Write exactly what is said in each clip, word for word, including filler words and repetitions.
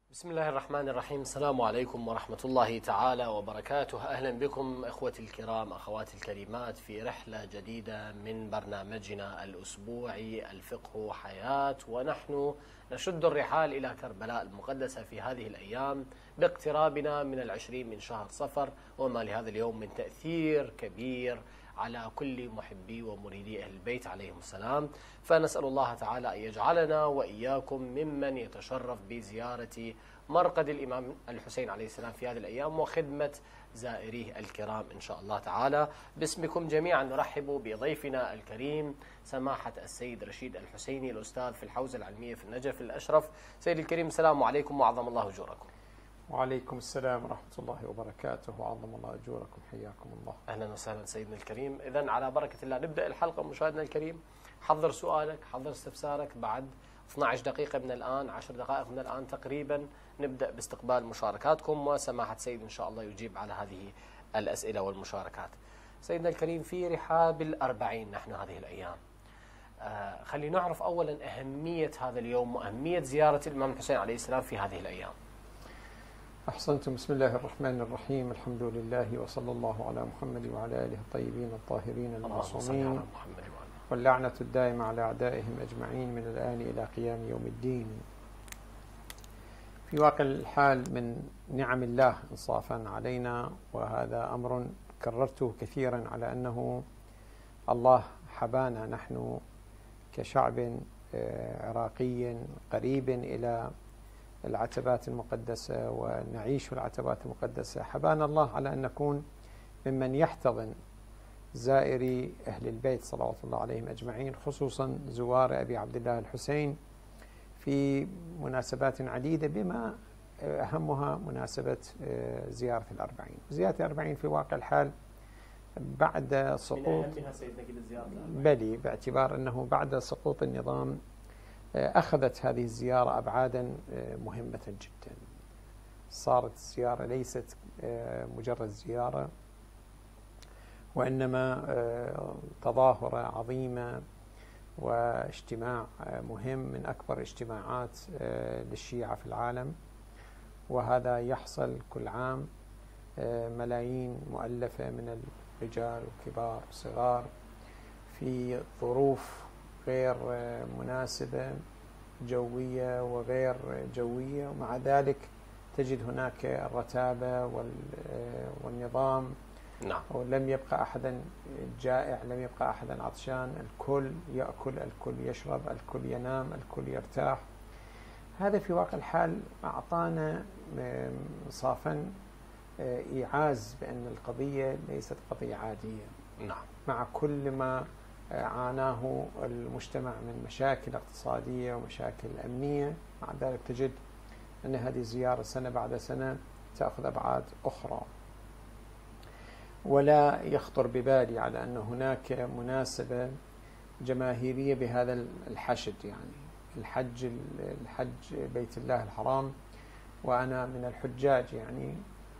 بسم الله الرحمن الرحيم. السلام عليكم ورحمة الله تعالى وبركاته. أهلا بكم إخوتي الكرام أخواتي الكريمات في رحلة جديدة من برنامجنا الأسبوعي الفقه حياة، ونحن نشد الرحال إلى كربلاء المقدسة في هذه الأيام باقترابنا من العشرين من شهر صفر، وما لهذا اليوم من تأثير كبير على كل محبي ومريدي أهل البيت عليهم السلام. فنسأل الله تعالى أن يجعلنا وإياكم ممن يتشرف بزيارة مرقد الإمام الحسين عليه السلام في هذه الأيام وخدمة زائريه الكرام إن شاء الله تعالى. باسمكم جميعا نرحب بضيفنا الكريم سماحة السيد رشيد الحسيني، الأستاذ في الحوزة العلمية في النجف الأشرف. سيد الكريم، السلام عليكم وعظم الله أجوركم. وعليكم السلام ورحمة الله وبركاته وعظم الله أجوركم، حياكم الله. أهلا وسهلا سيدنا الكريم. إذن على بركة الله نبدأ الحلقة. مشاهدنا الكريم، حضر سؤالك، حضر استفسارك. بعد اثنتي عشرة دقيقة من الآن، عشر دقائق من الآن تقريبا، نبدأ باستقبال مشاركاتكم، وسماحة سيد إن شاء الله يجيب على هذه الأسئلة والمشاركات. سيدنا الكريم، في رحاب الأربعين نحن هذه الأيام. آه خلينا نعرف أولا أهمية هذا اليوم وأهمية زيارة الإمام الحسين عليه السلام في هذه الأيام. أحسنتم. بسم الله الرحمن الرحيم. الحمد لله وصلى الله على محمد وعلى آله الطيبين الطاهرين المعصومين، واللعنة الدائمة على أعدائهم أجمعين من الآن إلى قيام يوم الدين. في واقع الحال من نعم الله إنصافا علينا، وهذا أمر كررته كثيرا، على أنه الله حبانا نحن كشعب عراقي قريب إلى العتبات المقدسة ونعيش العتبات المقدسة. حبانا الله على أن نكون ممن يحتضن زائري أهل البيت صلوات الله عليهم أجمعين، خصوصا زوار أبي عبد الله الحسين في مناسبات عديدة، بما أهمها مناسبة زيارة الأربعين. زيارة الأربعين في واقع الحال بعد سقوط، بلي باعتبار أنه بعد سقوط النظام أخذت هذه الزيارة أبعادا مهمة جدا. صارت الزيارة ليست مجرد زيارة، وإنما تظاهرة عظيمة واجتماع مهم من أكبر اجتماعات للشيعة في العالم، وهذا يحصل كل عام. ملايين مؤلفة من الرجال والكبار والصغار في ظروف غير مناسبة، جوية وغير جوية، ومع ذلك تجد هناك الرتابة والنظام. نعم. ولم يبقى أحدا جائع، لم يبقى أحدا عطشان، الكل يأكل، الكل يشرب، الكل ينام، الكل يرتاح. هذا في واقع الحال أعطانا صافا إيعاز بأن القضية ليست قضية عادية. نعم. مع كل ما عاناه المجتمع من مشاكل اقتصادية ومشاكل أمنية، مع ذلك تجد أن هذه الزيارة سنة بعد سنة تأخذ أبعاد أخرى. ولا يخطر ببالي على أن هناك مناسبة جماهيرية بهذا الحشد، يعني الحج الحج بيت الله الحرام، وأنا من الحجاج، يعني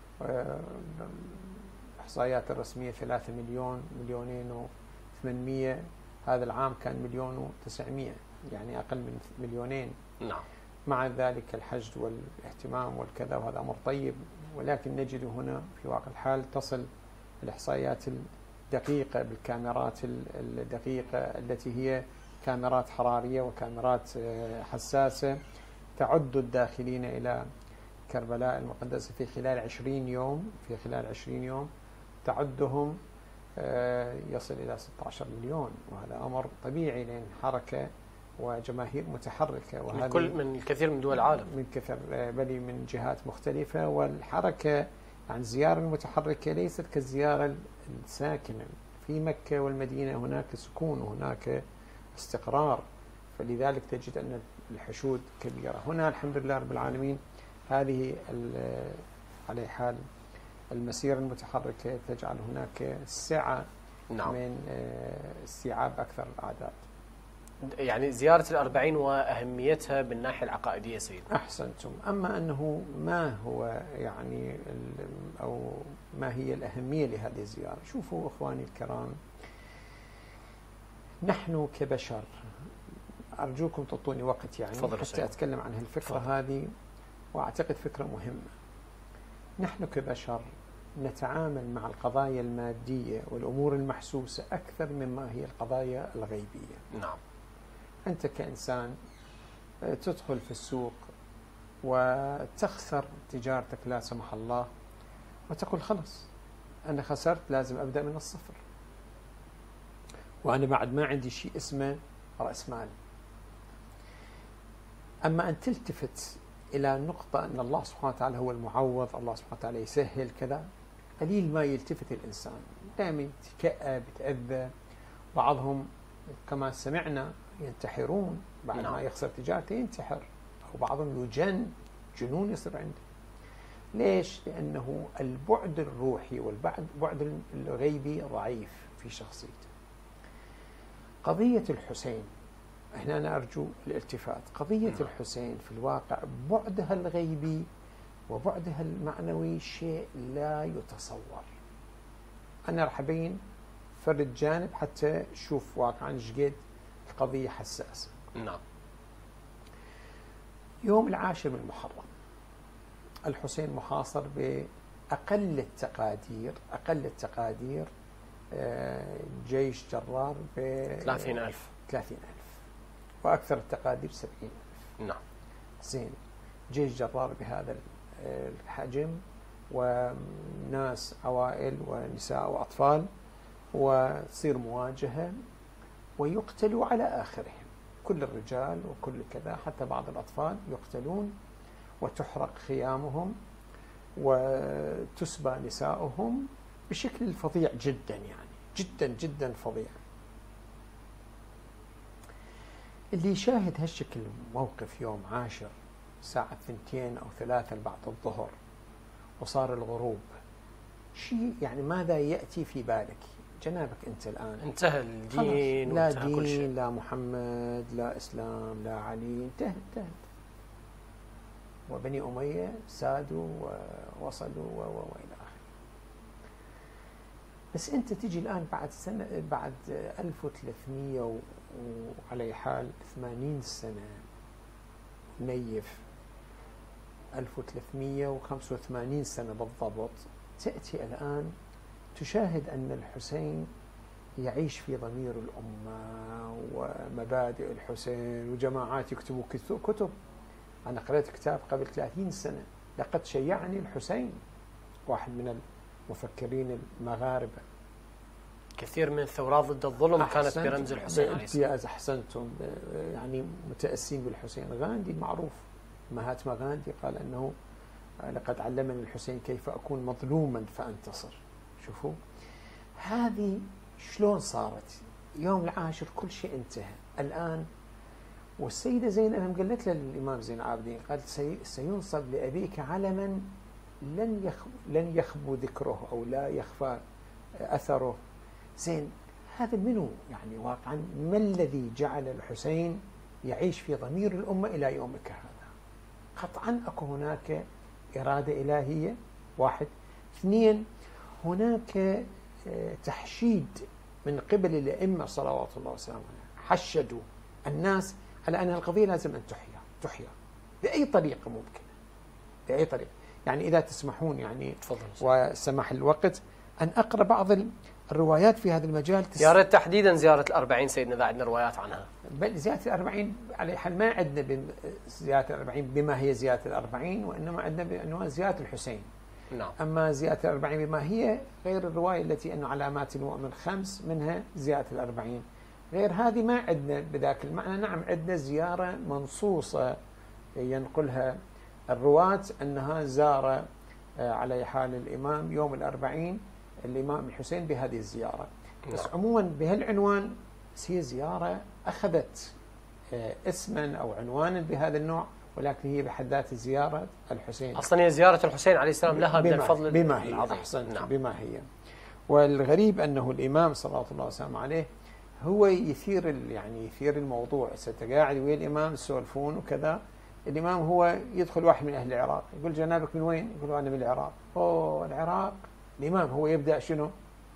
الإحصائيات الرسمية ثلاثة مليون، مليونين وثمانمية. هذا العام كان مليون وتسعمية، يعني أقل من مليونين. نعم. مع ذلك الحشد والاهتمام والكذا، وهذا أمر طيب. ولكن نجد هنا في واقع الحال تصل الإحصائيات الدقيقة بالكاميرات الدقيقة التي هي كاميرات حرارية وكاميرات حساسة، تعد الداخلين إلى كربلاء المقدسة في خلال عشرين يوم، في خلال عشرين يوم تعدهم يصل إلى ستة عشر مليون، وهذا أمر طبيعي لأن حركة وجماهير متحركة، وهذا كل من الكثير من دول العالم، من كثر بل من جهات مختلفة. والحركة عن الزيارة المتحركة ليست كالزيارة الساكنة. في مكة والمدينة هناك سكون وهناك استقرار، فلذلك تجد أن الحشود كبيرة. هنا الحمد لله رب العالمين هذه على حال المسيرة المتحركة تجعل هناك سعة. نعم. من استيعاب أكثر الأعداد. يعني زيارة الأربعين وأهميتها بالناحية العقائدية سيد. أحسنتم. أما أنه ما هو يعني أو ما هي الأهمية لهذه الزيارة، شوفوا أخواني الكرام، نحن كبشر، أرجوكم تعطوني وقت يعني حتى أتكلم عن هالفكرة هذه. وأعتقد فكرة مهمة. نحن كبشر نتعامل مع القضايا المادية والأمور المحسوسة أكثر مما هي القضايا الغيبية. نعم. أنت كإنسان تدخل في السوق وتخسر تجارتك لا سمح الله، وتقول خلص أنا خسرت، لازم أبدأ من الصفر، وأنا بعد ما عندي شيء اسمه رأس مال. أما أن تلتفت إلى نقطة أن الله سبحانه وتعالى هو المعوض، الله سبحانه وتعالى يسهل كذا، قليل ما يلتفت الإنسان، دائما يتكأب يتأذى. بعضهم كما سمعنا ينتحرون بعد نعم. ما يخسر تجارته ينتحر، أو بعضهم يجن، جنون يصير عنده. ليش؟ لأنه البعد الروحي والبعد الغيبي ضعيف في شخصيته. قضية الحسين هنا أنا أرجو الالتفات. قضية الحسين في الواقع بعدها الغيبي وبعدها المعنوي شيء لا يتصور. أنا راح أبين فرد جانب حتى شوف واقعا ايش قد القضية حساسة. نعم. يوم العاشر من محرم الحسين محاصر بأقل التقادير أقل التقادير جيش جرار ب ثلاثين ألف ثلاثين ألف وأكثر التقادير سبعين ألف. نعم. زين، جيش جرار بهذا الحجم وناس عوائل ونساء وأطفال، وتصير مواجهة ويقتلوا على آخرهم، كل الرجال وكل كذا، حتى بعض الأطفال يقتلون وتحرق خيامهم وتسبى نساؤهم بشكل فظيع جدا، يعني جدا جدا فظيع. اللي يشاهد هالشكل موقف يوم عاشر الساعة ثنتين أو ثلاثة بعد الظهر وصار الغروب، شيء يعني ماذا يأتي في بالك؟ جنابك أنت الآن انتهى الدين، لا وانتهى كل شيء. دين، لا محمد، لا إسلام، لا علي، انتهت انتهت. وبني أمية سادوا ووصلوا وإلى آخره. بس أنت تجي الآن بعد سنة، بعد ألف وثلاثمئة وعلى حال ثمانين سنة نيف، ألف وثلاثمئة وخمسة وثمانين سنة بالضبط، تأتي الآن تشاهد أن الحسين يعيش في ضمير الأمة ومبادئ الحسين، وجماعات يكتبوا كتب. أنا قرأت كتاب قبل ثلاثين سنة، لقد شيعني الحسين، واحد من المفكرين المغاربة. كثير من الثورات ضد الظلم كانت برمز الحسين عليه السلام. أحسنتم، يعني متأسين بالحسين. غاندي المعروف، مهاتما غاندي قال أنه لقد علمني الحسين كيف أكون مظلوما فأنتصر. شوفوا هذه شلون صارت. يوم العاشر كل شيء انتهى الآن. والسيدة زينب قالت للإمام زين العابدين، قالت سينصب لأبيك علما لن يخ لن يخبو ذكره أو لا يخفى أثره. زين، هذا منو يعني واقعا؟ ما الذي جعل الحسين يعيش في ضمير الأمة إلى يومك هذا؟ قطعا أكو هناك إرادة إلهية، واحد. اثنين، هناك تحشيد من قبل الأئمة صلوات الله وسلامه، حشدوا الناس على أن القضية لازم أن تحيا تحيا بأي طريقة ممكنة، بأي طريقة. يعني إذا تسمحون يعني تفضل وسمح الوقت أن أقرأ بعض الروايات في هذا المجال. يا ريت تحديدا زيارة الأربعين سيدنا، إذا عندنا روايات عنها. بل زيارة الأربعين على حال ما عندنا زيارة الأربعين بما هي زيارة الأربعين، وإنما عندنا بعنوان زيارة الحسين. نعم. أما زيارة الأربعين بما هي غير الرواية التي أنه علامات المؤمن خمس، منها زيارة الأربعين. غير هذه ما عندنا بذاك المعنى. نعم عندنا زيارة منصوصة ينقلها الرواة أنها زار على حال الإمام يوم الأربعين الإمام الحسين بهذه الزيارة. بس عموما بهالعنوان هي زيارة أخذت اسما أو عنوانا بهذا النوع، ولكن هي بحد ذات زيارة الحسين. أصلا هي زيارة الحسين عليه السلام لها من الفضل بما هي العظيم. أحسنت. نعم. بما هي. والغريب أنه الإمام صلى الله عليه وسلم عليه هو يثير يعني يثير الموضوع. ستقاعد ويا الإمام يسولفون وكذا، الإمام هو يدخل واحد من أهل العراق يقول جنابك من وين؟ يقول أنا من العراق. أوه العراق. الإمام هو يبدأ شنو؟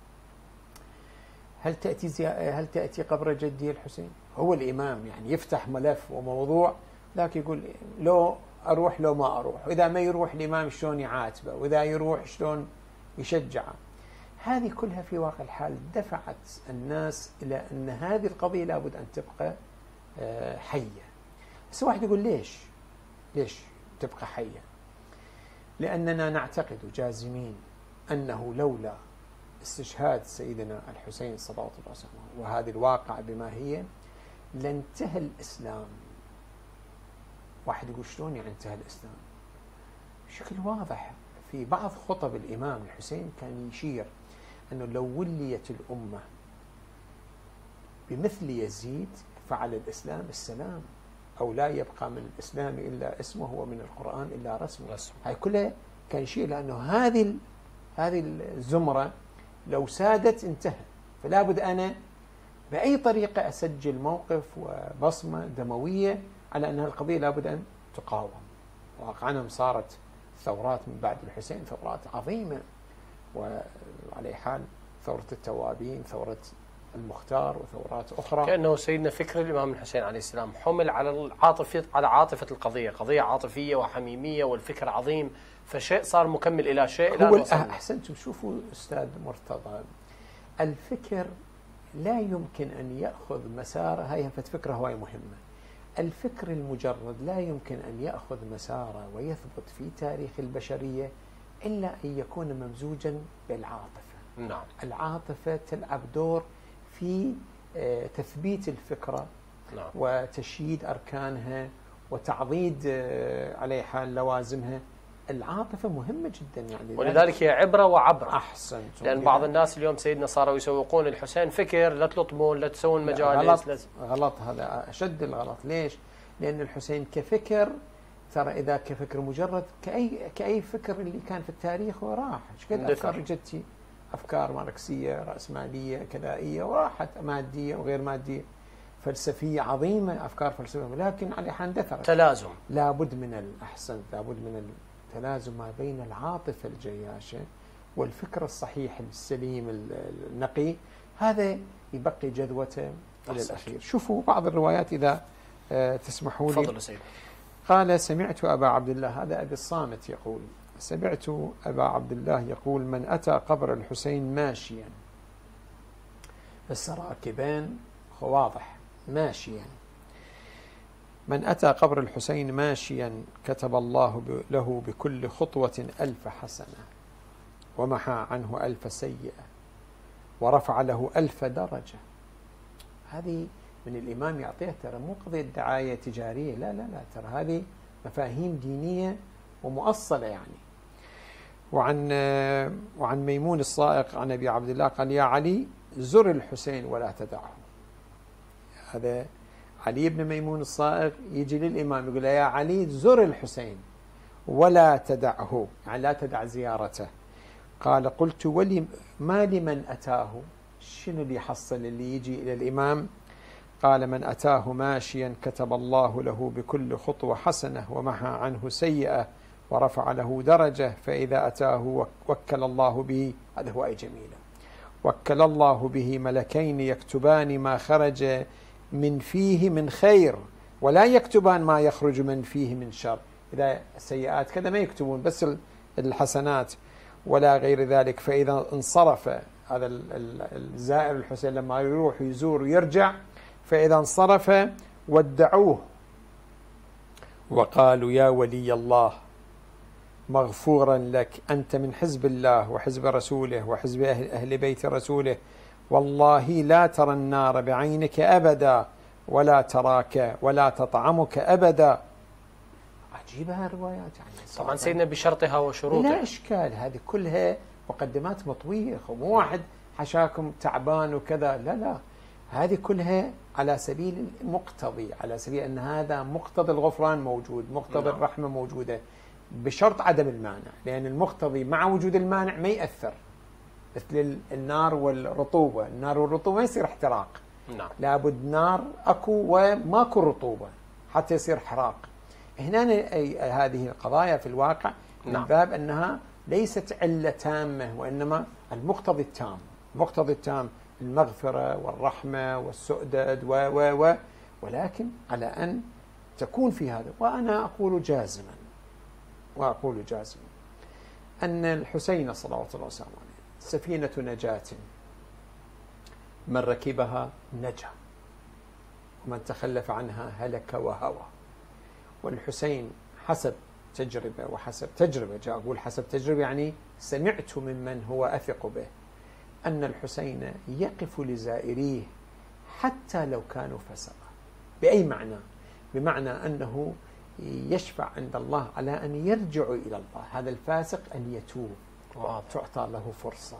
هل تأتي زي... هل تأتي قبر جدي الحسين؟ هو الإمام يعني يفتح ملف وموضوع، لكن يقول لو أروح لو ما أروح، وإذا ما يروح الإمام شلون يعاتبه، وإذا يروح شلون يشجعه. هذه كلها في واقع الحال دفعت الناس إلى أن هذه القضية لابد أن تبقى حية. بس واحد يقول ليش؟ ليش تبقى حية؟ لأننا نعتقد جازمين أنه لولا استشهاد سيدنا الحسين صلوات الله وسلامه وهذه الواقع بما هي لانتهى الإسلام. واحد يقول شلون يعني انتهى الإسلام؟ بشكل واضح في بعض خطب الإمام الحسين كان يشير أنه لو وليت الأمة بمثل يزيد فعلى الإسلام السلام، أو لا يبقى من الإسلام إلا اسمه ومن القرآن إلا رسمه. رسم. هاي كلها كان يشير لأنه هذه هذه الزمرة لو سادت انتهى، فلا بد أنا بأي طريقة أسجل موقف وبصمة دموية على أن القضية لا بد أن تقاوم. واقعا صارت ثورات من بعد الحسين ثورات عظيمة، وعلى حال ثورة التوابين، ثورة المختار، وثورات أخرى. كأنه سيدنا فكر الإمام الحسين عليه السلام حمل على العاطفة على عاطفة القضية، قضية عاطفية وحميمية، والفكر عظيم، فشيء صار مكمل إلى شيء. هو أحسنتم. شوفوا أستاذ مرتضى، الفكر لا يمكن أن يأخذ مساره، هاي فكرة هواي مهمة. الفكر المجرد لا يمكن أن يأخذ مساره ويثبت في تاريخ البشرية إلا أن يكون ممزوجا بالعاطفة. نعم. العاطفة تلعب دور في تثبيت الفكرة. نعم. وتشييد أركانها وتعضيد على حال لوازمها. العاطفة مهمة جدا يعني، ولذلك هي عبرة وعبرة. أحسنت. لأن بعض الناس اليوم سيدنا صاروا يسوقون الحسين فكر، لا تلطمون، لا تسوون مجالس. غلط. غلط، هذا أشد الغلط. ليش؟ لأن الحسين كفكر، ترى إذا كفكر مجرد كأي كأي فكر اللي كان في التاريخ وراح. ايش قد أفكار جتي، أفكار ماركسية رأسمالية كذائية، وراحت مادية وغير مادية، فلسفية عظيمة، أفكار فلسفية، لكن على حال دثرت. تلازم. لابد من الأحسن لابد من التلازم ما بين العاطفة الجياشة والفكر الصحيح السليم النقي، هذا يبقي جذوته إلى الأخير. شوفوا بعض الروايات إذا تسمحوا لي. تفضل سيدي. قال: سمعت أبا عبد الله، هذا أبي الصامت يقول، سمعت أبا عبد الله يقول: من أتى قبر الحسين ماشيا، بس راكبان واضح، ماشيا، من أتى قبر الحسين ماشيا كتب الله له بكل خطوة ألف حسنة، ومحى عنه ألف سيئة، ورفع له ألف درجة. هذه من الإمام يعطيها، ترى مو قضية دعاية تجارية، لا لا لا، ترى هذه مفاهيم دينية ومؤصلة يعني. وعن وعن ميمون الصائغ عن أبي عبد الله قال: يا علي زر الحسين ولا تدعه. هذا علي بن ميمون الصائغ يجي للإمام يقول: يا علي زر الحسين ولا تدعه، يعني لا تدع زيارته. قال: قلت: ولي ما لمن أتاه، شنو اللي يحصل اللي يجي إلى الإمام؟ قال: من أتاه ماشيا كتب الله له بكل خطوة حسنة، ومحى عنه سيئة، ورفع له درجة، فإذا أتاه وكل الله به، هذا هو أي جميلة، وكل الله به ملكين يكتبان ما خرج من فيه من خير، ولا يكتبان ما يخرج من فيه من شر. إذا السيئات كذا ما يكتبون، بس الحسنات ولا غير ذلك. فإذا انصرف هذا الزائر الحسين لما يروح يزور ويرجع، فإذا انصرف ودعوه وقالوا: يا ولي الله مغفورا لك، أنت من حزب الله وحزب رسوله وحزب أهل بيت رسوله، والله لا ترى النار بعينك أبدا، ولا تراك ولا تطعمك أبدا. عجيبة الروايات يعني. طبعا سيدنا بشرطها وشروطها، لا إشكال، هذه كلها مقدمات مطوية، ومو واحد حشاكم تعبان وكذا، لا لا، هذه كلها على سبيل المقتضي، على سبيل أن هذا مقتضي الغفران موجود، مقتضي نعم. الرحمة موجودة، بشرط عدم المانع، لأن المقتضي مع وجود المانع ما يأثر، مثل النار والرطوبة. النار والرطوبة ما يصير احتراق، نعم. لابد نار أكو وماكو رطوبة حتى يصير حراق. هنا هذه القضايا في الواقع من نعم. باب أنها ليست علة تامة، وإنما المقتضي التام، المقتضي التام المغفرة والرحمة والسؤدد و و و ولكن على أن تكون في هذا. وأنا أقول جازما وأقول جازما أن الحسين صلوات الله وسلامه عليه سفينة نجاة، من ركبها نجا ومن تخلف عنها هلك وهوى. والحسين حسب تجربة وحسب تجربة، جاء أقول حسب تجربة يعني سمعت ممن هو أثق به أن الحسين يقف لزائريه حتى لو كانوا فسقا. بأي معنى؟ بمعنى أنه يشفع عند الله على أن يرجعوا إلى الله، هذا الفاسق أن يتوب تعطى له فرصة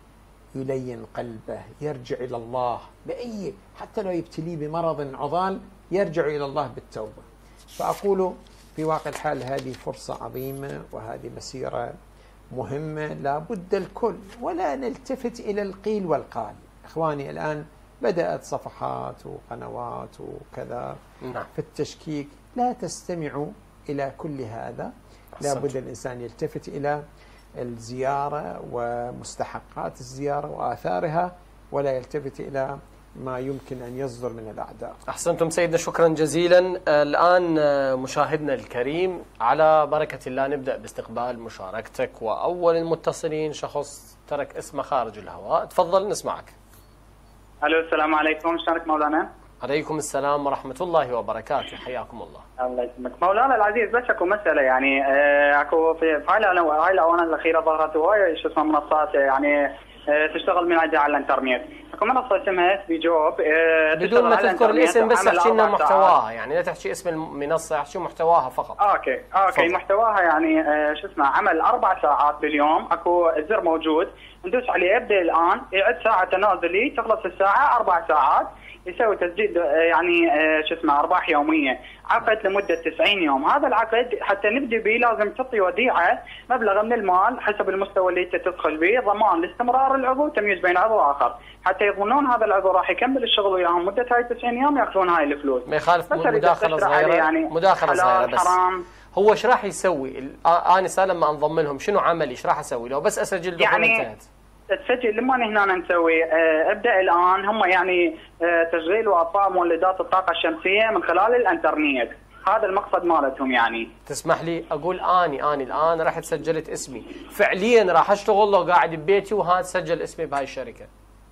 يلين قلبه يرجع إلى الله بأي، حتى لو يبتليه بمرض عضال يرجع إلى الله بالتوبة. فأقول في واقع الحال هذه فرصة عظيمة وهذه مسيرة مهمة لا بد الكل، ولا نلتفت إلى القيل والقال. إخواني الآن بدأت صفحات وقنوات وكذا في التشكيك، لا تستمعوا إلى كل هذا، لا بد الإنسان يلتفت إلى الزيارة ومستحقات الزيارة وآثارها، ولا يلتفت إلى ما يمكن أن يصدر من الأعداء. أحسنتم سيدنا، شكرا جزيلا. الآن مشاهدنا الكريم على بركة الله نبدأ باستقبال مشاركتك، وأول المتصلين شخص ترك اسمه خارج الهواء. تفضل نسمعك. الو السلام عليكم، شلونك مولانا؟ عليكم السلام ورحمة الله وبركاته، حياكم الله. الله يسلمك مولانا العزيز. بس اكو مسألة يعني اكو في هاي الآونة الأخيرة ظهرت هواي شو اسمه منصات يعني تشتغل من عندها على الانترنت. اكو منصة اسمها اس بي جوب بدون ما تذكر الاسم، بس احكي لنا محتواها، يعني لا تحكي اسم المنصة، احكي محتواها فقط. اوكي اوكي فضل. محتواها يعني شو اسمه عمل اربع ساعات باليوم، اكو الزر موجود ندوس عليه ابدا الان، يعد ساعة تنازلي تخلص الساعة اربع ساعات، يسوي تسديد يعني شو اسمه ارباح يوميه، عقد لمده تسعين يوم. هذا العقد حتى نبدي به لازم تعطي وديعه مبلغ من المال حسب المستوى اللي انت تدخل به، ضمان لاستمرار العضو، تمييز بين عضو واخر، حتى يضمنون هذا العضو راح يكمل الشغل وياهم مده هاي تسعين يوم ياخذون هاي الفلوس. ما يخالف مداخله صغيره يعني مداخله صغيره بس حرام. هو ايش راح يسوي؟ انسه لما انضم لهم شنو عملي؟ ايش راح اسوي لو بس اسجل دخول يعني انتهت؟ تسجل لما هنا نسوي اه ابدا الان هم يعني اه تشغيل واطفاء مولدات الطاقه الشمسيه من خلال الانترنت، هذا المقصد مالتهم. يعني تسمح لي اقول اني اني الان رحت سجلت اسمي فعليا، راح اشتغل لو قاعد ببيتي وهذا سجل اسمي بهاي الشركه؟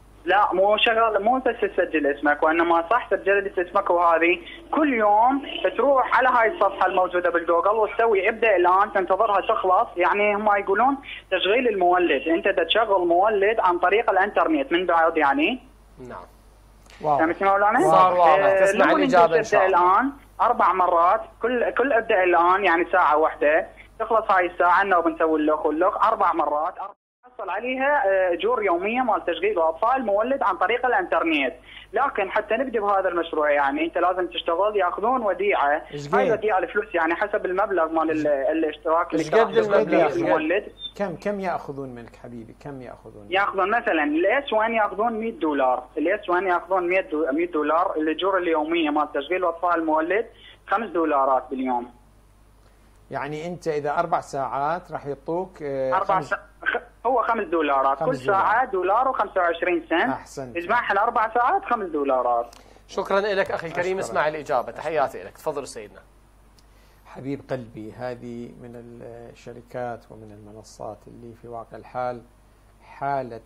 لا مو شغال، مو بس تسجل اسمك وانما صح سجلت اسمك، وهذه كل يوم تروح على هاي الصفحه الموجوده بالجوجل وتسوي ابدا الان تنتظرها تخلص. يعني هم يقولون تشغيل المولد، انت بدك تشغل مولد عن طريق الانترنت من بعد يعني. نعم واضح. فهمتني مولانا؟ صار واضح. تسمع الاجابه ان شاء الله. الان اربع مرات كل كل ابدا الان يعني ساعه واحده تخلص هاي الساعه لنا وبنسوي اللوك واللوك اربع مرات، حصل عليها اجور يوميه مال تشغيل واطفال مولد عن طريق الانترنت. لكن حتى نبدي بهذا المشروع يعني انت لازم تشتغل، ياخذون وديعه، هاي وديعه الفلوس يعني حسب المبلغ مال الاشتراك اللي قد المبلغ المولد. كم كم ياخذون منك حبيبي؟ كم ياخذون؟ ياخذون مثلا الاس وان ياخذون مئة دولار، الاس وان ياخذون مئة دولار، الاجور اليوميه مال تشغيل واطفال المولد خمس دولارات باليوم. يعني انت اذا اربع ساعات راح يعطوك اربع ساعات هو خمس دولارات، كل ساعة دولار وخمسة وعشرين سنت. أحسنت. اجمعها الأربع ساعات خمس دولارات. شكرا لك أخي الكريم، اسمع الإجابة. تحياتي لك، تفضل سيدنا. حبيب قلبي، هذه من الشركات ومن المنصات اللي في واقع الحال حالة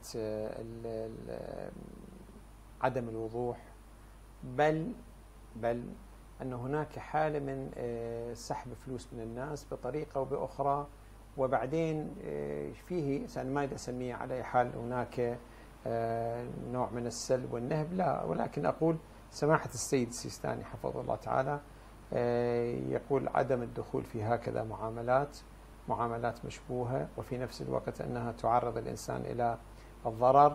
عدم الوضوح، بل بل أن هناك حالة من سحب فلوس من الناس بطريقة وبأخرى، وبعدين فيه ما أسميه على أي حال هناك نوع من السلب والنهب، لا، ولكن أقول سماحة السيد السيستاني حفظه الله تعالى يقول عدم الدخول في هكذا معاملات معاملات مشبوهة، وفي نفس الوقت أنها تعرض الإنسان إلى الضرر،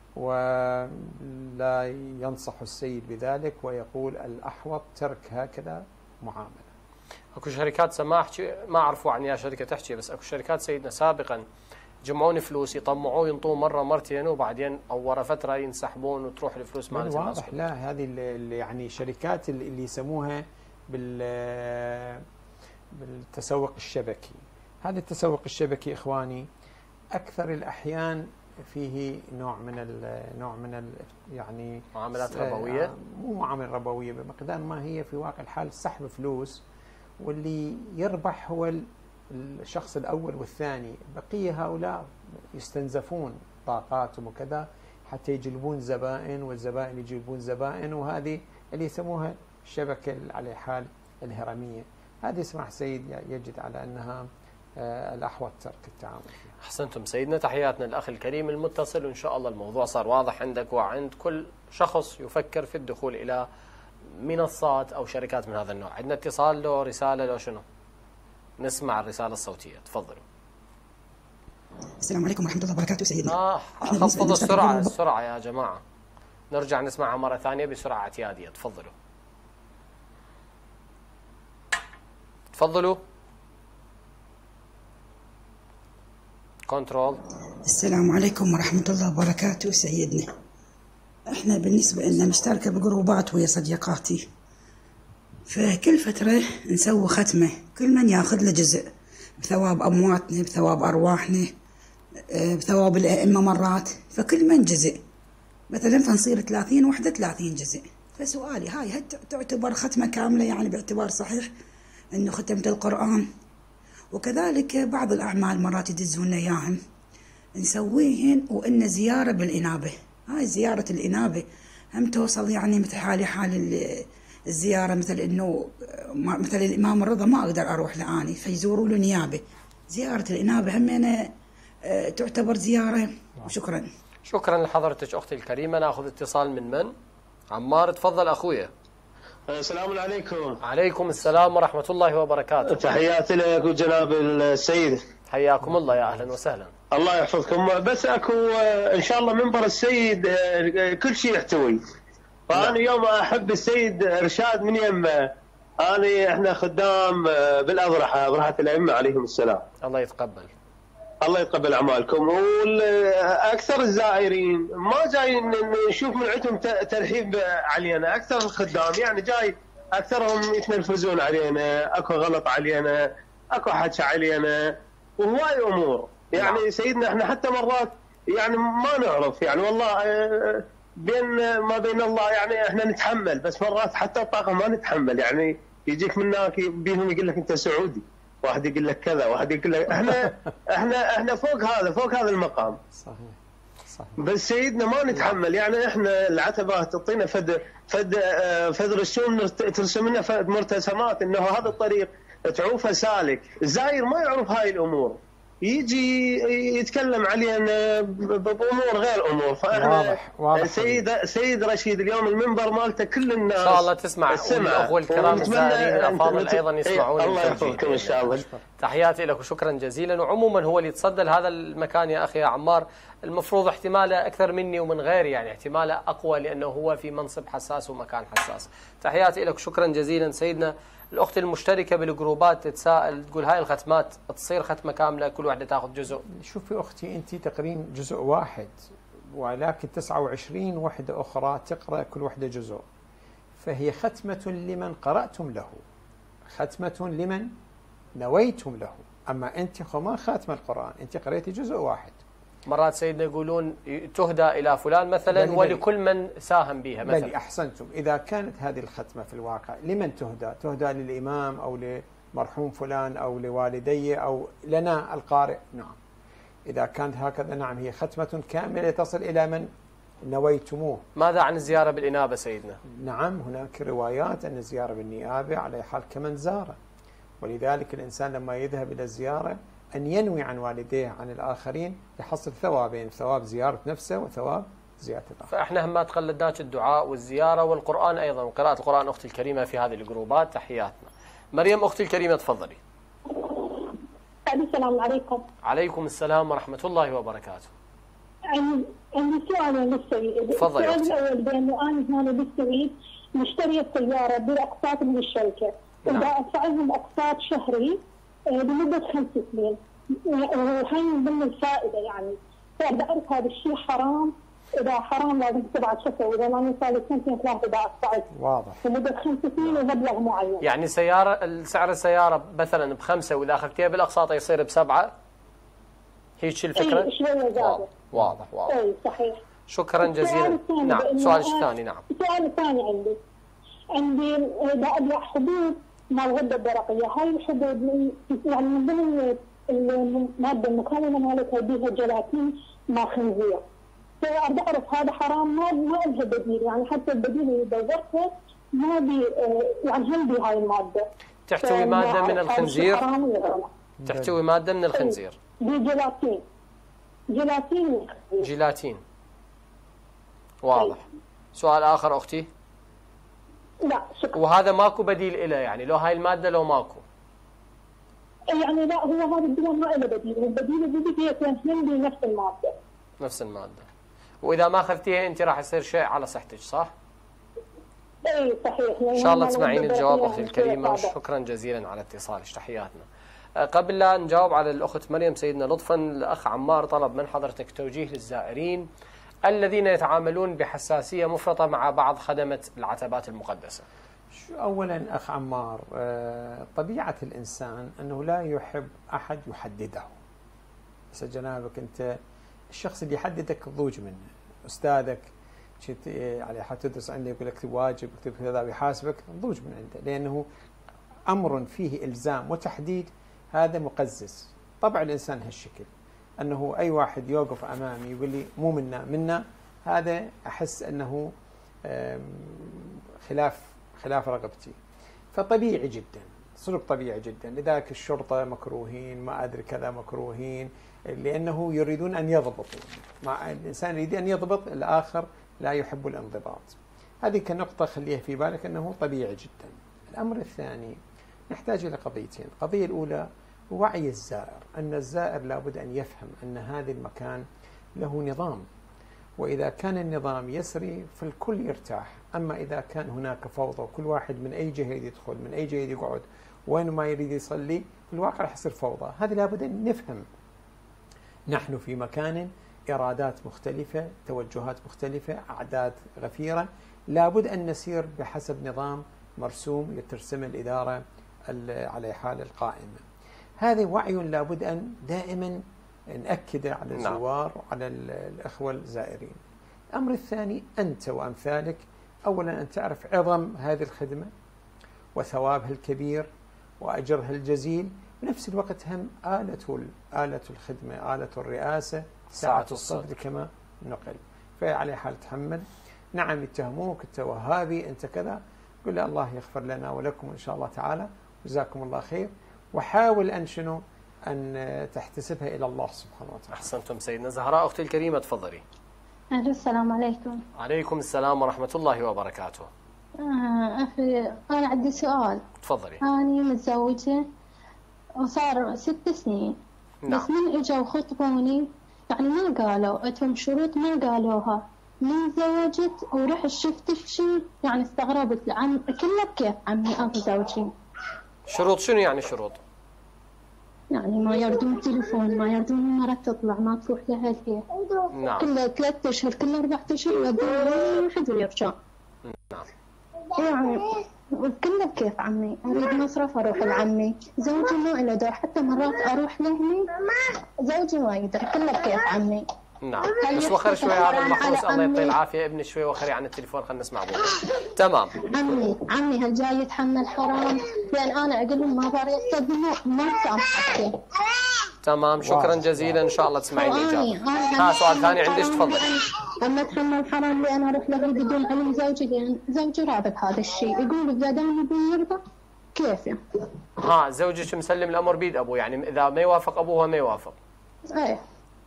ولا ينصح السيد بذلك ويقول الأحوط ترك هكذا معاملة. اكو شركات سماح ما اعرفوا عن يا شركه تحكي، بس اكو شركات سيدنا سابقا جمعون فلوس يطمعوه ينطوه مره مرتين وبعدين او ورا فتره ينسحبون وتروح الفلوس مالتهم. واضح. لا، هذه اللي يعني شركات اللي يسموها بال بالتسوق الشبكي. هذا التسوق الشبكي اخواني اكثر الاحيان فيه نوع من ال نوع من ال يعني معاملات ربويه، مو معامله ربويه بمقدار ما هي في واقع الحال سحب فلوس، واللي يربح هو الشخص الأول والثاني، بقية هؤلاء يستنزفون طاقاتهم وكذا حتى يجلبون زبائن، والزبائن يجلبون زبائن، وهذه اللي يسموها الشبكة على حال الهرمية. هذه اسمح سيد يجد على أنها الأحوط ترك التعامل فيها. أحسنتم سيدنا، تحياتنا للأخ الكريم المتصل، وإن شاء الله الموضوع صار واضح عندك وعند كل شخص يفكر في الدخول إلى منصات أو شركات من هذا النوع. عندنا اتصال له رسالة له شنو؟ نسمع الرسالة الصوتية، تفضلوا. السلام عليكم ورحمة الله وبركاته سيدنا. آه خفضوا السرعة السرعة يا جماعة، نرجع نسمعها مرة ثانية بسرعة اعتيادية. تفضلوا تفضلوا كنترول. السلام عليكم ورحمة الله وبركاته سيدنا. احنا بالنسبة لنا مشتركة بجروبات ويا صديقاتي، فكل فترة نسوي ختمة، كل من ياخذ له جزء بثواب أمواتنا، بثواب أرواحنا، بثواب الأئمة مرات، فكل من جزء مثلا فنصير ثلاثين وحدة ثلاثين جزء. فسؤالي هاي هل تعتبر ختمة كاملة يعني باعتبار صحيح أنه ختمت القرآن؟ وكذلك بعض الأعمال مرات يدزونا إياهم نسويهن وإن زيارة بالإنابة، هاي زيارة الإنابة هم توصل يعني مثل حالي حال الزيارة، مثل إنه مثل الإمام الرضا ما أقدر أروح لآني فيزوروا له نيابة، زيارة الإنابة هم أنا تعتبر زيارة. وشكرا. شكرا لحضرتك أختي الكريمة. نأخذ اتصال من من؟ عمار، تفضل أخويا. السلام عليكم. عليكم السلام ورحمة الله وبركاته. تحياتي لك وجناب السيد. حياكم الله، يا أهلا وسهلا. الله يحفظكم. بس أكو إن شاء الله منبر السيد كل شيء يحتوي، فأنا يوم أحب السيد إرشاد من يمه. أنا إحنا خدام بالأضرحة، أضرحة الأئمة عليهم السلام. الله يتقبل. الله يتقبل أعمالكم. وأكثر الزائرين ما جاي نشوف من عندهم ترحيب علينا، أكثر الخدام يعني جاي أكثرهم يتنرفزون علينا، أكو غلط علينا، أكو حكي علينا، وهواي أمور يعني نعم. سيدنا احنا حتى مرات يعني ما نعرف يعني والله بين ما بين الله يعني احنا نتحمل، بس مرات حتى الطاقة ما نتحمل. يعني يجيك منك بيهم يقول لك أنت سعودي، واحد يقول لك كذا، واحد يقول لك احنا احنا احنا فوق هذا، فوق هذا المقام. صحيح صحيح. بس سيدنا ما نتحمل، يعني احنا العتبات تعطينا فد فد فد رسوم ترسم لنا فد مرتسمات انه هذا الطريق تعوفه سالك، الزاير ما يعرف هاي الامور، يجي يتكلم علينا بامور غير امور. فاحنا واضح واضح. سيد سيد رشيد اليوم المنبر مالته كل الناس ان شاء الله تسمع، والاخوه الكرام الزائرين الافاضل ايضا يسمعون. الله يحفظكم ان شاء الله. تحياتي لك وشكرا جزيلا. وعموما هو اللي يتصدى لهذا المكان يا اخي يا عمار المفروض احتماله اكثر مني ومن غيري، يعني احتماله اقوى لانه هو في منصب حساس ومكان حساس. تحياتي لك شكرا جزيلا سيدنا. الأخت المشتركة بالجروبات تتساءل تقول هاي الختمات تصير ختمة كاملة كل واحدة تاخذ جزء؟ شوفي أختي أنت تقرين جزء واحد، ولكن تسعة وعشرين وحدة أخرى تقرأ كل وحدة جزء، فهي ختمة لمن قرأتم له، ختمة لمن نويتم له. أما أنت ما خاتمة القرآن، أنت قرأتي جزء واحد. مرات سيدنا يقولون تهدى إلى فلان مثلا بلي ولكل من ساهم بها مثلا. بلي أحسنتم. إذا كانت هذه الختمة في الواقع لمن تهدى؟ تهدى للإمام أو لمرحوم فلان أو لوالدي أو لنا القارئ. نعم، إذا كانت هكذا نعم هي ختمة كاملة تصل إلى من نويتموه. ماذا عن الزيارة بالإنابة سيدنا؟ نعم هناك روايات أن الزيارة بالنيابة على حال كمن زاره، ولذلك الإنسان لما يذهب إلى الزيارة أن ينوي عن والديه عن الآخرين يحصل ثوابين، ثواب زيارة نفسه وثواب زيارة الآخر. فإحنا هم ما تقلدناش الدعاء والزيارة والقرآن أيضا وقراءة القرآن أختي الكريمة في هذه الجروبات. تحياتنا. مريم أختي الكريمة تفضلي. السلام عليكم. عليكم السلام ورحمة الله وبركاته. عندي سؤال للسيد. تفضلي أختي. السؤال الأول بأنه أنا هنا بالسويد مشترية سيارة بأقساط من الشركة، نعم. ودا أدفعهم أقساط شهري لمدة خمس سنين، وهي من ضمن الفائدة يعني، فأبدأ أعرف هذا الشيء حرام؟ إذا حرام لازم تبعت شكوى، وإذا ما نصار سنتين ثلاثة إذا أدفعت واضح لمدة خمس سنين ومبلغ معين. يعني سيارة سعر السيارة مثلا بخمسة وإذا أخذتيها بالأقساط يصير بسبعة، هيك الفكرة؟ إيه شوية زادة. واضح واضح. إيه صحيح. شكرا جزيلا. نعم سؤالك الثاني. نعم السؤال الثاني عندي عندي إذا أبيع حبوب مع الغده الدرقيه. هاي الحبوب من- يعني من ضمن الماده المكونه مالتها بيها جيلاتين مع خنزير. فأريد أعرف هذا حرام، ما ما لها بديل، يعني حتى البديل اللي دورته ما بي يعني هم بهاي الماده. تحتوي ماده من الخنزير؟ حرام ولا لا؟ تحتوي ماده من الخنزير. دي جيلاتين. جيلاتين من الخنزير. جيلاتين. واضح. سؤال آخر أختي. لا شكرا. وهذا ماكو بديل له، يعني لو هاي المادة لو ماكو. يعني لا، هو هذا الدواء ما له بديل، البديل اللي بيجي يكون هم بنفس الماده. نفس المادة. وإذا ما أخذتيها أنت راح يصير شيء على صحتك، صح؟ اي صحيح. إن شاء الله تسمعين الجواب أختي الكريمة، وشكرا جزيلا على اتصالك، تحياتنا. قبل لا نجاوب على الأخت مريم سيدنا لطفا، الأخ عمار طلب من حضرتك توجيه للزائرين الذين يتعاملون بحساسية مفرطة مع بعض خدمة العتبات المقدسة. أولا أخ عمار، طبيعة الإنسان أنه لا يحب أحد يحدده. بس جنابك أنت الشخص اللي يحددك ضوج منه، أستاذك على حتى تدرس عنده يقول لك واجب اكتب كذا ويحاسبك، ضوج من عنده، لأنه أمر فيه إلزام وتحديد، هذا مقزز. طبع الإنسان هالشكل، أنه أي واحد يوقف أمامي يقول لي مو منا منا، هذا أحس أنه خلاف خلاف رغبتي. فطبيعي جدا، سلوك طبيعي جدا. لذلك الشرطة مكروهين، ما أدري كذا مكروهين، لأنه يريدون أن يضبطوا. مع الإنسان يريد أن يضبط، الآخر لا يحب الانضباط. هذه كنقطة خليها في بالك، أنه طبيعي جدا. الأمر الثاني، نحتاج إلى قضيتين. القضية الأولى وعي الزائر، أن الزائر لابد أن يفهم أن هذا المكان له نظام، وإذا كان النظام يسري فالكل يرتاح. أما إذا كان هناك فوضى وكل واحد من أي جهة يدخل من أي جهة يقعد وين ما يريد يصلي، في الواقع راح يصير فوضى. هذا لابد أن نفهم. نحن في مكان إرادات مختلفة، توجهات مختلفة، أعداد غفيرة، لابد أن نسير بحسب نظام مرسوم لترسم الإدارة على حال القائمة. هذا وعي لابد أن دائما نأكده على الزوار وعلى الأخوة الزائرين. الأمر الثاني، أنت وأمثالك أولا أن تعرف عظم هذه الخدمة وثوابها الكبير وأجرها الجزيل، بنفس الوقت هم آلة آلة الخدمة، آلة الرئاسة، ساعة الصدر كما نقل. فعلى حال تحمل. نعم يتهموك أنت وهابي أنت كذا، قل الله يغفر لنا ولكم إن شاء الله تعالى، جزاكم الله خير، وحاول أن شنو أن تحتسبها إلى الله سبحانه وتعالى. أحسنتم سيدنا. زهراء أختي الكريمة تفضلي. السلام عليكم. عليكم السلام ورحمة الله وبركاته. آه أخي أنا عندي سؤال. تفضلي. أنا متزوجة وصار ست سنين. نعم. بس من إجوا خطبوني يعني ما قالوا أتهم شروط، ما قالوها. من زوجت ورحت شفت شيء يعني استغربت. عم كله كيف عمي أبو زوجي. شروط شنو يعني شروط؟ يعني ما يردون تليفون، ما يردون المرة تطلع، ما تروح لها هي. نعم. كل ثلاثة أشهر كل أربعة أشهر يودون واحد ويرجع. نعم. يعني كله كيف عمي، أريد مصرف أروح لعمي، زوجي ما له دور، حتى مرات أروح لهني زوجي ما يقدر، كله كيف عمي. نعم. بس وخر شوي هذا المحروس، الله يعطيه العافية ابني، شوي وخري عن التليفون، خلينا نسمع ابوك. تمام. عمي عمي هل جاي يتحمل حرام؟ لأن أنا أقول لهم ما باري يصدموا ما سامحتي. تمام، شكرا جزيلا، ان شاء الله تسمعين الاجابه. ها سؤال ثاني عندك تفضل. اما اتحمل حرام لي انا اروح له بدون علم زوجي، لان زوجي راضي بهذا الشيء، يقول اذا دام يبي يرضى كيف يعني. ها زوجك مسلم الامر بيد ابوه، يعني اذا ما يوافق ابوه ما يوافق. ايه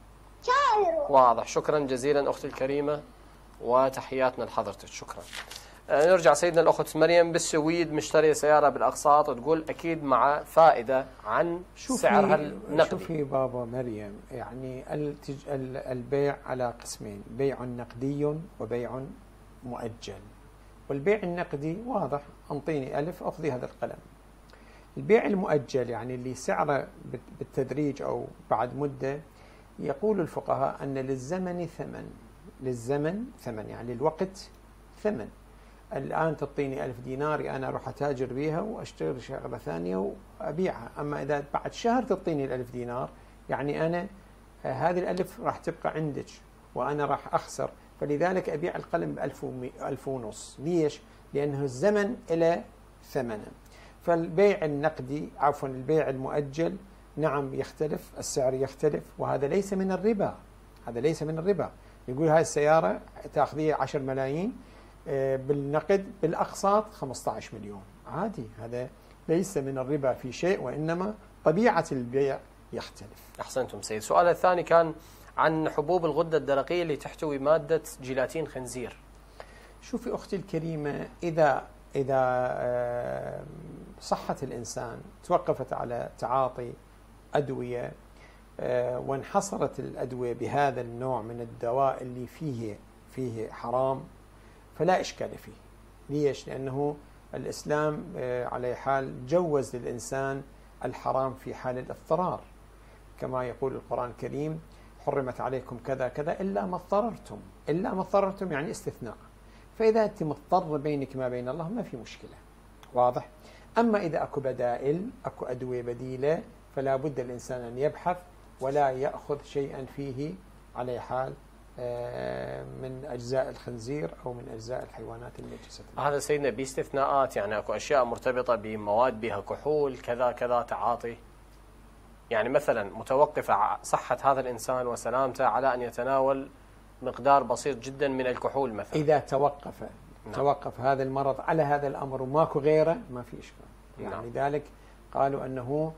واضح. شكرا جزيلا اختي الكريمه وتحياتنا لحضرتك، شكرا. نرجع سيدنا الأخت مريم بالسويد، مشترية سيارة بالأقساط، وتقول أكيد مع فائدة عن سعرها النقدي. شوفي بابا مريم، يعني التج... البيع على قسمين، بيع نقدي وبيع مؤجل. والبيع النقدي واضح، أنطيني ألف أخذي هذا القلم. البيع المؤجل يعني اللي سعره بالتدريج أو بعد مدة، يقول الفقهاء أن للزمن ثمن، للزمن ثمن يعني الوقت ثمن. الآن تعطيني ألف دينار أنا أروح أتاجر بها وأشتري شغلة ثانية وأبيعها. أما إذا بعد شهر تعطيني الألف دينار، يعني أنا هذه الألف راح تبقى عندك وأنا راح أخسر. فلذلك أبيع القلم بألف ألف ونص. ليش؟ لأنه الزمن إلى ثمنه. فالبيع النقدي عفوا البيع المؤجل نعم يختلف، السعر يختلف، وهذا ليس من الربا، هذا ليس من الربا. يقول هاي السيارة تأخذيها عشر ملايين بالنقد بالأقساط خمسة عشر مليون، عادي، هذا ليس من الربا في شيء، وإنما طبيعة البيع يختلف. أحسنتم سيد. السؤال الثاني كان عن حبوب الغدة الدرقية اللي تحتوي مادة جيلاتين خنزير. شوفي أختي الكريمة، إذا إذا صحة الإنسان توقفت على تعاطي أدوية وانحصرت الأدوية بهذا النوع من الدواء اللي فيه فيه حرام، فلا إشكال فيه. ليش؟ لأنه الإسلام على حال جوز للإنسان الحرام في حال الاضطرار، كما يقول القرآن الكريم: حرمت عليكم كذا كذا إلا ما اضطررتم. إلا ما اضطررتم يعني استثناء. فإذا أنت مضطر بينك ما بين الله ما في مشكلة، واضح؟ أما إذا أكو بدائل، أكو أدوية بديلة، فلا بد الإنسان أن يبحث ولا يأخذ شيئا فيه على حال من أجزاء الخنزير أو من أجزاء الحيوانات النجسة. هذا سيدنا باستثناءات، يعني أكو أشياء مرتبطة بمواد بها كحول كذا كذا تعاطي، يعني مثلا متوقفة صحة هذا الإنسان وسلامته على أن يتناول مقدار بسيط جدا من الكحول مثلا. إذا توقف نعم. توقف هذا المرض على هذا الأمر وماكو غيره ما في إشكال. يعني نعم. لذلك قالوا أنه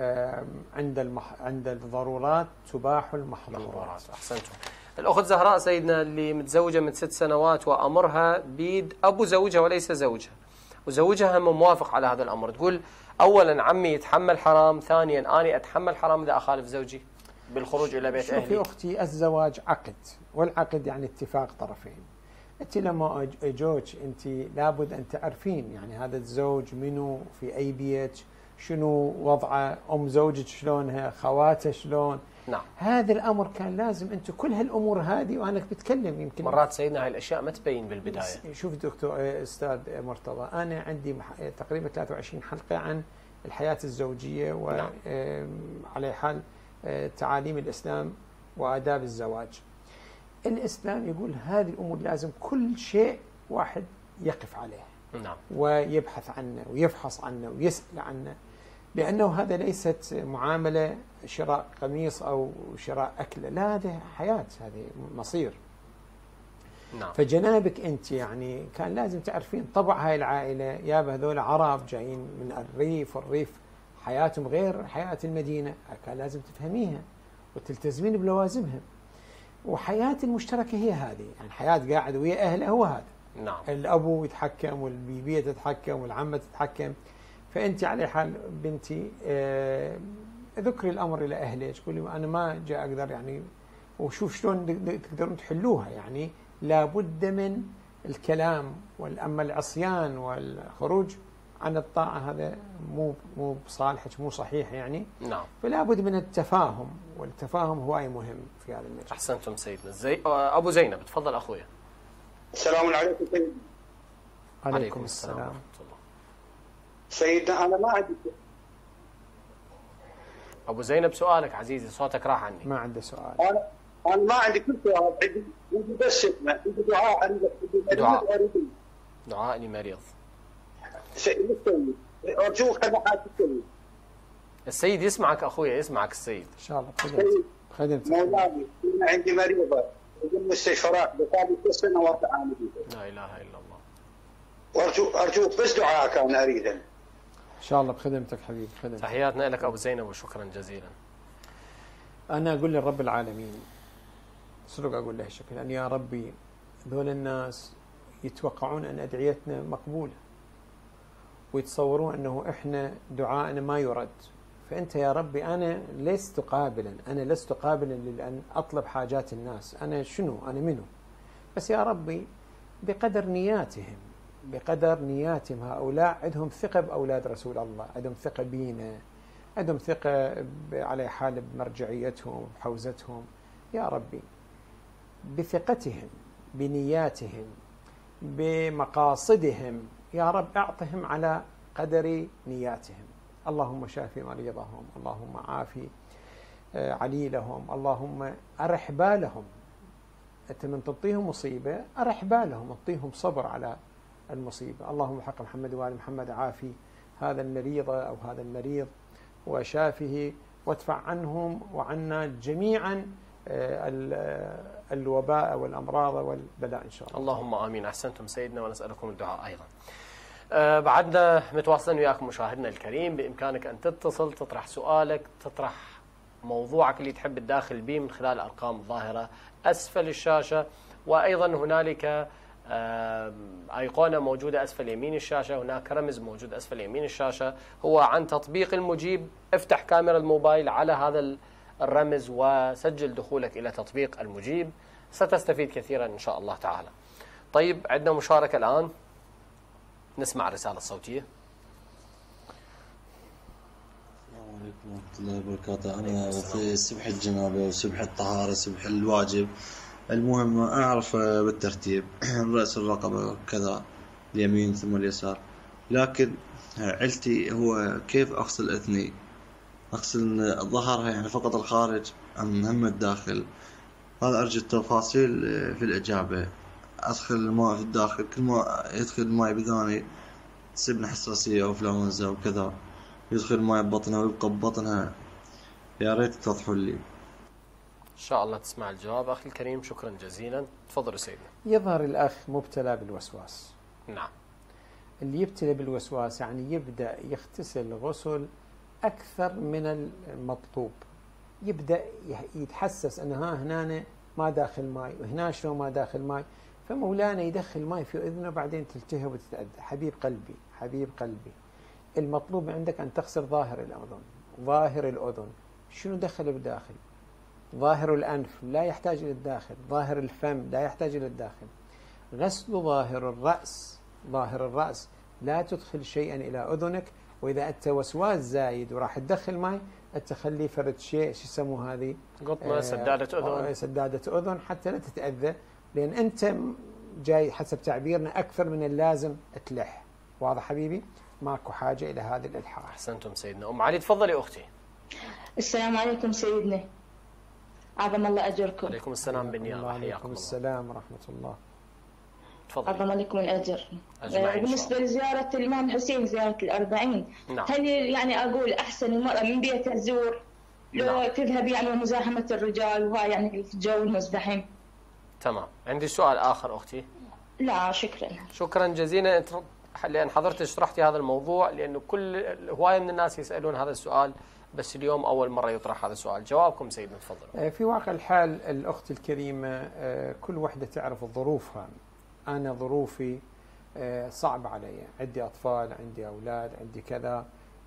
عند المح... عند الضرورات تباح المحظورات. أحسنتم. الأخت زهراء سيدنا اللي متزوجة من ست سنوات وأمرها بيد أبو زوجها وليس زوجها، وزوجها موافق على هذا الأمر، تقول أولا عمي يتحمل حرام، ثانيا أنا أتحمل حرام إذا أخالف زوجي بالخروج إلى بيت أهلي. شوفي أختي، الزواج عقد، والعقد يعني اتفاق طرفين. أنت لما أجوك أنت لابد أن تعرفين يعني هذا الزوج منو، في أي بيت، شنو وضعه، أم زوجك شلونها، خواته شلون. نعم. هذا الأمر كان لازم أنت كل هالأمور هذه، وأنا بتكلم يمكن مرات سيدنا هاي الأشياء ما تبين بالبداية. شوف دكتور أستاذ مرتضى، أنا عندي تقريبا ثلاثة وعشرين حلقة عن الحياة الزوجية وعلى حال تعاليم الإسلام وآداب الزواج. الإسلام يقول هذه الأمور لازم كل شيء واحد يقف عليه. نعم. ويبحث عنه ويفحص عنه ويسأل عنه، لأنه هذا ليست معاملة شراء قميص أو شراء أكلة، لا، هذه حياة، هذه مصير. نعم. فجنابك أنت يعني كان لازم تعرفين طبع هاي العائلة، يا هذول عرب جايين من الريف، والريف حياتهم غير حياة المدينة، كان لازم تفهميها وتلتزمين بلوازمها. وحياة المشتركة هي هذه، يعني حياة قاعد ويا أهله هو هذا. نعم. الأبو يتحكم والبيبية تتحكم والعمة تتحكم. فأنت على حال بنتي آه ذكري الأمر إلى أهلك، قولي أنا ما جاء أقدر يعني، وشوف شلون تقدرون تحلوها. يعني لابد من الكلام، والأما العصيان والخروج عن الطاعة هذا مو مو بصالحك، مو صحيح يعني. نعم. فلا بد من التفاهم، والتفاهم هو أي مهم في هذا المجال. أحسنتم سيدنا. زي أبو زينب، تفضل أخويا. السلام عليكم سيدنا. عليكم السلام ورحمة الله. سيدنا أنا ما عندي. أبو زينب سؤالك عزيزي، صوتك راح عني. ما عنده سؤال. أنا أنا ما عندي كل سؤال، عندي عندي بس خدمة، عندي دعاء، عندي دعاء دعاء لمريض. سيد أرجوك أنا حاجة السيد. السيد يسمعك أخويا، يسمعك السيد. إن شاء الله. خدمت خدمت. مولاي أنا عندي مريضة في المستشفيات بقالي ست سنوات أعاني بها. لا إله إلا الله. وأرجو أرجوك بس دعاءك أنا أريده. إن شاء الله بخدمتك حبيبي. خدمتك. تحياتنا لك أبو زينب وشكرا جزيلا. أنا أقول للرب العالمين صدق، أقول له الشكل أن يا ربي ذول الناس يتوقعون أن أدعيتنا مقبولة، ويتصورون أنه إحنا دعائنا ما يرد. فأنت يا ربي أنا لست قابلا، أنا لست قابلا لأن أطلب حاجات الناس. أنا شنو؟ أنا منو؟ بس يا ربي بقدر نياتهم، بقدر نياتهم هؤلاء عندهم ثقة بأولاد رسول الله، عندهم ثقة بينا، عندهم ثقة على حال بمرجعيتهم بحوزتهم. يا ربي بثقتهم، بنياتهم، بمقاصدهم، يا رب أعطهم على قدر نياتهم. اللهم شافي مريضهم، اللهم عافي عليلهم، اللهم أرح بالهم. أنت من تعطيهم مصيبة أرح بالهم، أعطيهم صبر على المصيبة. اللهم حق محمد وآل محمد عافي هذا المريض أو هذا المريض وشافه، وادفع عنهم وعنا جميعا الوباء والأمراض والبلاء إن شاء الله. اللهم آمين. أحسنتم سيدنا، ونسألكم الدعاء أيضا. أه بعدنا متواصلين وياكم مشاهدنا الكريم، بإمكانك أن تتصل تطرح سؤالك، تطرح موضوعك اللي تحب تداخل به من خلال الأرقام الظاهرة أسفل الشاشة، وأيضا هنالك أيقونة موجودة أسفل يمين الشاشة، هناك رمز موجود أسفل يمين الشاشة هو عن تطبيق المجيب. افتح كاميرا الموبايل على هذا الرمز وسجل دخولك إلى تطبيق المجيب، ستستفيد كثيرا إن شاء الله تعالى. طيب عندنا مشاركة الآن، نسمع الرسالة الصوتية. السلام عليكم ورحمة الله وبركاته. أنا في سبح الجنابة وسبح الطهارة سبح الواجب، المهم أعرف بالترتيب رأس الرقبة كذا اليمين ثم اليسار، لكن علتي هو كيف أغسل أذني، أغسل ظهرها يعني فقط الخارج أم هم الداخل؟ هذا أرجو التفاصيل في الإجابة. أدخل الماء في الداخل، كل ما يدخل الماء بذاني تصيبنا حساسية أو إنفلونزا وكذا، يدخل الماء ببطنها ويبقى ببطنها. يا ريت توضحوا لي. إن شاء الله تسمع الجواب أخي الكريم، شكرا جزيلا. تفضل سيدنا. يظهر الأخ مبتلى بالوسواس. نعم. اللي يبتلى بالوسواس يعني يبدأ يغتسل غسل أكثر من المطلوب، يبدأ يتحسس أن ها هنا ما داخل ماي وهنا شو ما داخل ماي، فمولانا يدخل ماي في أذنه بعدين تلتهب وتتأذى. حبيب قلبي حبيب قلبي، المطلوب عندك أن تغسل ظاهر الأذن. ظاهر الأذن شنو دخل بداخل؟ ظاهر الأنف لا يحتاج إلى الداخل، ظاهر الفم لا يحتاج إلى الداخل. غسل ظاهر الرأس، ظاهر الرأس لا تدخل شيئا إلى أذنك، وإذا أنت وسواس زايد وراح تدخل ماي تخلي فرد شيء شو يسموه هذه قطمة، سدادة أذن، سدادة أذن حتى لا تتأذى، لأن أنت جاي حسب تعبيرنا أكثر من اللازم تلح. واضح حبيبي؟ ماكو حاجة إلى هذا الإلحاح. أحسنتم سيدنا. أم علي تفضلي أختي. السلام عليكم سيدنا، عظم الله أجركم. عليكم السلام بالنيابة. عليكم السلام ورحمة الله. تفضل. عظم عليكم الأجر. بالنسبة لزيارة الإمام حسين زيارة الأربعين، نعم. هل يعني أقول أحسن المرأة من بيتها تزور لو نعم. تذهب يعني مزاحمة الرجال وها يعني في الجو المزدحم؟ تمام. عندي سؤال آخر أختي. لا شكرا. شكرا جزيلا لأن حضرتك شرحتي هذا الموضوع، لأنه كل هواية من الناس يسألون هذا السؤال، بس اليوم أول مرة يطرح هذا السؤال. جوابكم سيدنا تفضل. في واقع الحال الأخت الكريمة كل وحدة تعرف ظروفها. أنا ظروفي صعب علي، عندي أطفال، عندي أولاد، عندي كذا،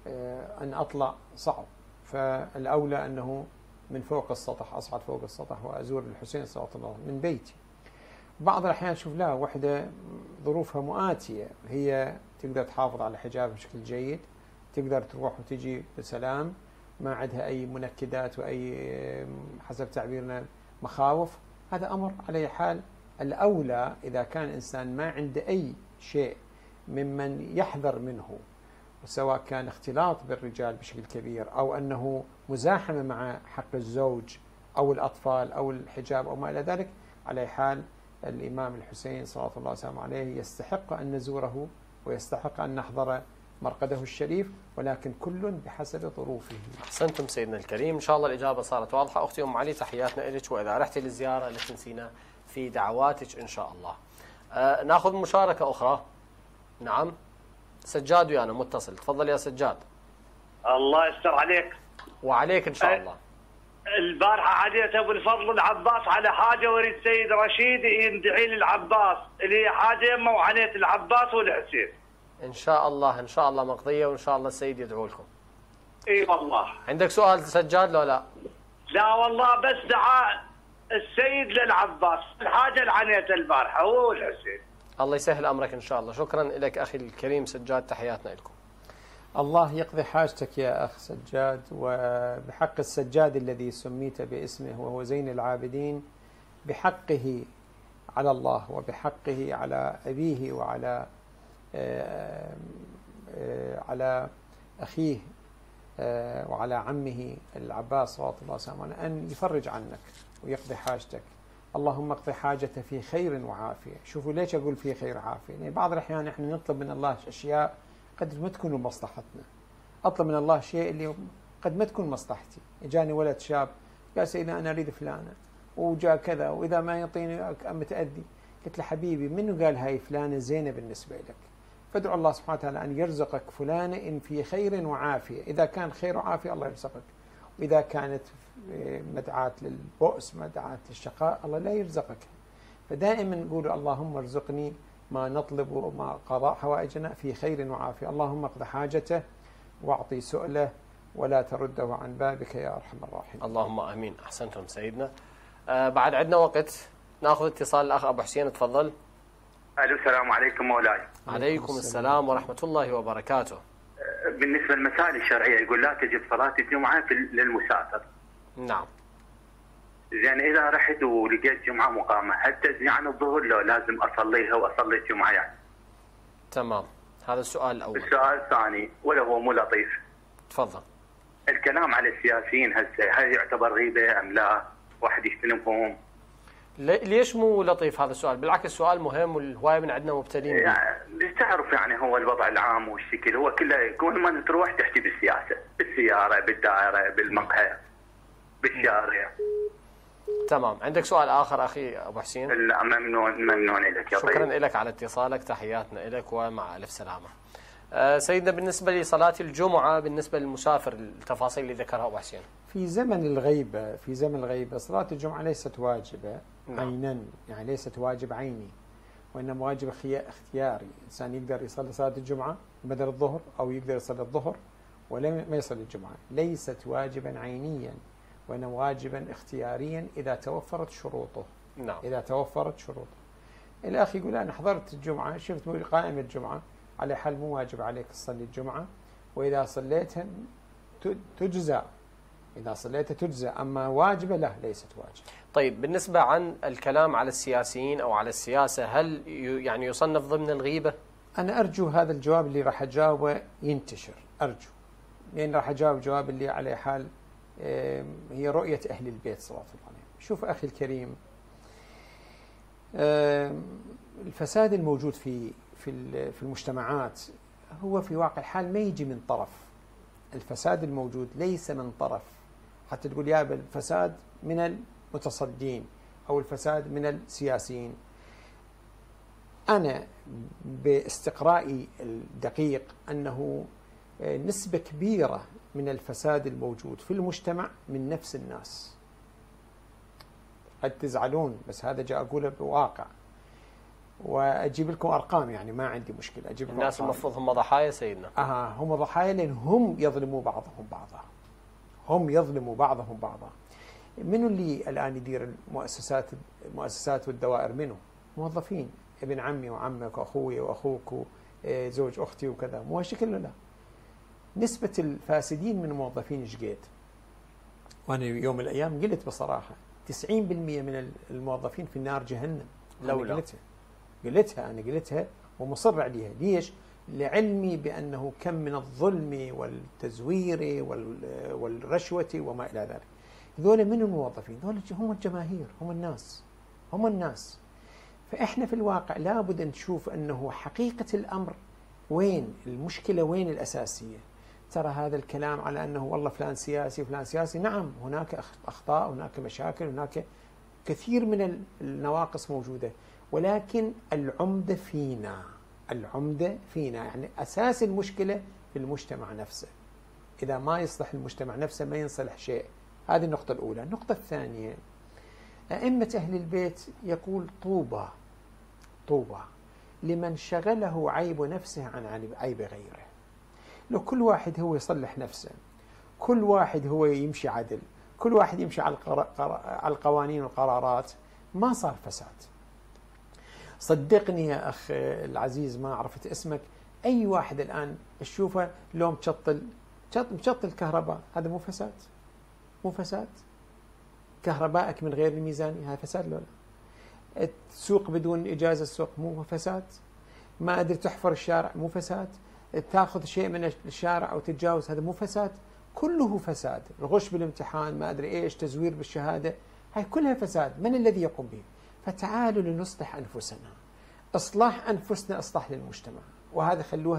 أن أطلع صعب، فالأولى أنه من فوق السطح أصعد فوق السطح وأزور الحسين صلى الله عليه وسلم من بيتي. بعض الأحيان شوف لا وحدة ظروفها مؤاتية، هي تقدر تحافظ على حجابها بشكل جيد، تقدر تروح وتجي بسلام، ما عندها أي منكدات وأي حسب تعبيرنا مخاوف. هذا أمر على حال الأولى إذا كان إنسان ما عنده أي شيء ممن يحذر منه، سواء كان اختلاط بالرجال بشكل كبير أو أنه مزاحمة مع حق الزوج أو الأطفال أو الحجاب أو ما إلى ذلك، على حال الإمام الحسين صلى الله عليه وسلم عليه يستحق أن نزوره ويستحق أن نحضر مرقده الشريف، ولكن كل بحسب ظروفه. أحسنتم سيدنا الكريم. إن شاء الله الإجابة صارت واضحة. أختي أم علي تحياتنا لك، وإذا رحتي للزيارة لا تنسينا في دعواتك إن شاء الله. آه ناخذ مشاركة أخرى. نعم سجاد ويانا متصل، تفضل يا سجاد. الله يستر عليك. وعليك إن شاء الله. البارحة حديث أبو الفضل العباس على حاجة، وريد سيد رشيد يندعي للعباس اللي هي حاجة يمه وعنيت العباس والحسين. إن شاء الله إن شاء الله مقضية، وإن شاء الله السيد يدعو لكم. إي والله. عندك سؤال سجاد لو لا؟ لا والله بس دعاء السيد للعباس الحاجة العنيت البارحة هو والحسين. الله يسهل أمرك إن شاء الله. شكرا لك أخي الكريم سجاد، تحياتنا لكم. الله يقضي حاجتك يا أخ سجاد، وبحق السجاد الذي سميت باسمه وهو زين العابدين، بحقه على الله وبحقه على أبيه وعلى آآ آآ على أخيه وعلى عمه العباس صلى الله عليه وسلم أن يفرج عنك ويقضي حاجتك. اللهم اقضي حاجته في خير وعافية. شوفوا ليش أقول في خير وعافية، يعني بعض الأحيان إحنا نطلب من الله أشياء قد ما تكون مصلحتنا. أطلب من الله شيء اللي قد ما تكون مصلحتي. إجاني ولد شاب قال سيدنا أنا أريد فلانة وجاء كذا وإذا ما يعطيني متأذي. قلت له حبيبي منو قال هاي فلانة زينة بالنسبة لك؟ فادعو الله سبحانه وتعالى أن يرزقك فلانة إن في خير وعافية. إذا كان خير وعافية الله يرزقك، وإذا كانت مدعاة للبؤس مدعاة للشقاء الله لا يرزقك. فدائما نقول اللهم ارزقني ما نطلب وما قضاء حوائجنا في خير وعافية. اللهم اقض حاجته واعطي سؤله ولا ترده عن بابك يا أرحم الراحمين. اللهم آمين. أحسنتم سيدنا. آه بعد عندنا وقت ناخذ اتصال الأخ أبو حسين، تفضل. الو السلام عليكم مولاي. عليكم السلام ورحمة الله وبركاته. بالنسبة للمسائل الشرعية يقول لا تجب صلاة الجمعة للمسافر. نعم. زين إذا رحت ولقيت جمعة مقامة هل تجزي عن الظهر لو لازم أصليها وأصلي الجمعة يعني؟ تمام، هذا السؤال الأول. السؤال الثاني ولو هو مو لطيف. تفضل. الكلام على السياسيين هسه هل يعتبر غيبة أم لا؟ واحد يستلمهم. ليش مو لطيف هذا السؤال؟ بالعكس سؤال مهم والهواية من عندنا مبتلين به. يعني تعرف يعني هو الوضع العام والشكل هو كله كل ما تروح تحكي بالسياسة، بالسيارة، بالدائرة، بالمقهى، بالشارع. تمام، عندك سؤال آخر أخي أبو حسين؟ لا ممنون ممنون لك يا طيب. شكرا لك على اتصالك، تحياتنا لك ومع ألف سلامة. أه سيدنا بالنسبة لصلاة الجمعة بالنسبة للمسافر التفاصيل اللي ذكرها أبو حسين. في زمن الغيبة في زمن الغيبة صلاة الجمعة ليست واجبة نعم. عينا، يعني ليست واجب عيني وإنما واجب اختياري. إنسان يقدر يصلي صلاة الجمعة بدل الظهر أو يقدر يصلي الظهر ولا ما يصلي الجمعة. ليست واجبا عينيا وإنما واجبا اختياريا إذا توفرت شروطه. نعم. إذا توفرت شروطه. الأخ يقول أنا حضرت الجمعة شفت قائمة الجمعة على حال مو واجب عليك تصلي الجمعة، وإذا صليتها تجزى، إذا صليتها تجزى، أما واجبة لا ليست واجبة. طيب بالنسبة عن الكلام على السياسيين أو على السياسة هل يعني يصنف ضمن الغيبة؟ أنا أرجو هذا الجواب اللي راح أجاوبه ينتشر، أرجو، لأن راح أجاوب الجواب اللي على حال هي رؤية أهل البيت صلى الله عليه وسلم. شوف أخي الكريم، الفساد الموجود في في في المجتمعات هو في واقع الحال ما يجي من طرف. الفساد الموجود ليس من طرف حتى تقول يا الفساد من المتصدين أو الفساد من السياسيين. أنا باستقرائي الدقيق أنه نسبة كبيرة من الفساد الموجود في المجتمع من نفس الناس. قد تزعلون بس هذا جاء أقوله بواقع، وأجيب لكم أرقام يعني ما عندي مشكلة أجيب لكم الناس أرقام. المفروض هم ضحايا سيدنا. آه هم ضحايا لأن هم يظلموا بعضهم بعضا، هم يظلموا بعضهم بعضا. منو اللي الآن يدير المؤسسات المؤسسات والدوائر؟ منو؟ موظفين، ابن عمي وعمك وأخوي وأخوك وزوج أختي وكذا، مو هالشكل لا. نسبة الفاسدين من الموظفين ايش قد؟ وأنا يوم من الأيام قلت بصراحة تسعين بالمئة من الموظفين في النار جهنم. لولا قلتها قلتها أنا قلتها ومصر عليها. ليش؟ لعلمي بأنه كم من الظلم والتزوير والرشوة وما إلى ذلك. ذولا من الموظفين؟ ذولا هم الجماهير، هم الناس، هم الناس. فإحنا في الواقع لابد أن نشوف أنه حقيقة الأمر وين المشكلة، وين الأساسية. ترى هذا الكلام على أنه والله فلان سياسي فلان سياسي، نعم هناك أخطاء، هناك مشاكل، هناك كثير من النواقص موجودة، ولكن العمدة فينا، العمدة فينا. يعني أساس المشكلة في المجتمع نفسه. إذا ما يصلح المجتمع نفسه ما ينصلح شيء. هذه النقطة الأولى. النقطة الثانية، أئمة أهل البيت يقول طوبى طوبى لمن شغله عيب نفسه عن عيب غيره. لو كل واحد هو يصلح نفسه، كل واحد هو يمشي عدل، كل واحد يمشي على على القوانين والقرارات، ما صار فساد. صدقني يا أخ العزيز ما عرفت اسمك، أي واحد الآن تشوفه لو مشطل مشطل كهرباء، هذا مو فساد؟ مو فساد؟ كهربائك من غير الميزانية هذا فساد لولا؟ السوق بدون إجازة السوق مو فساد؟ ما أدري تحفر الشارع مو فساد؟ تأخذ شيء من الشارع أو تتجاوز هذا مو فساد؟ كله فساد. الغش بالامتحان، ما أدري إيش، تزوير بالشهادة، هاي كلها فساد. من الذي يقوم به؟ فتعالوا لنصلح أنفسنا. إصلاح أنفسنا إصلاح للمجتمع، وهذا خلوها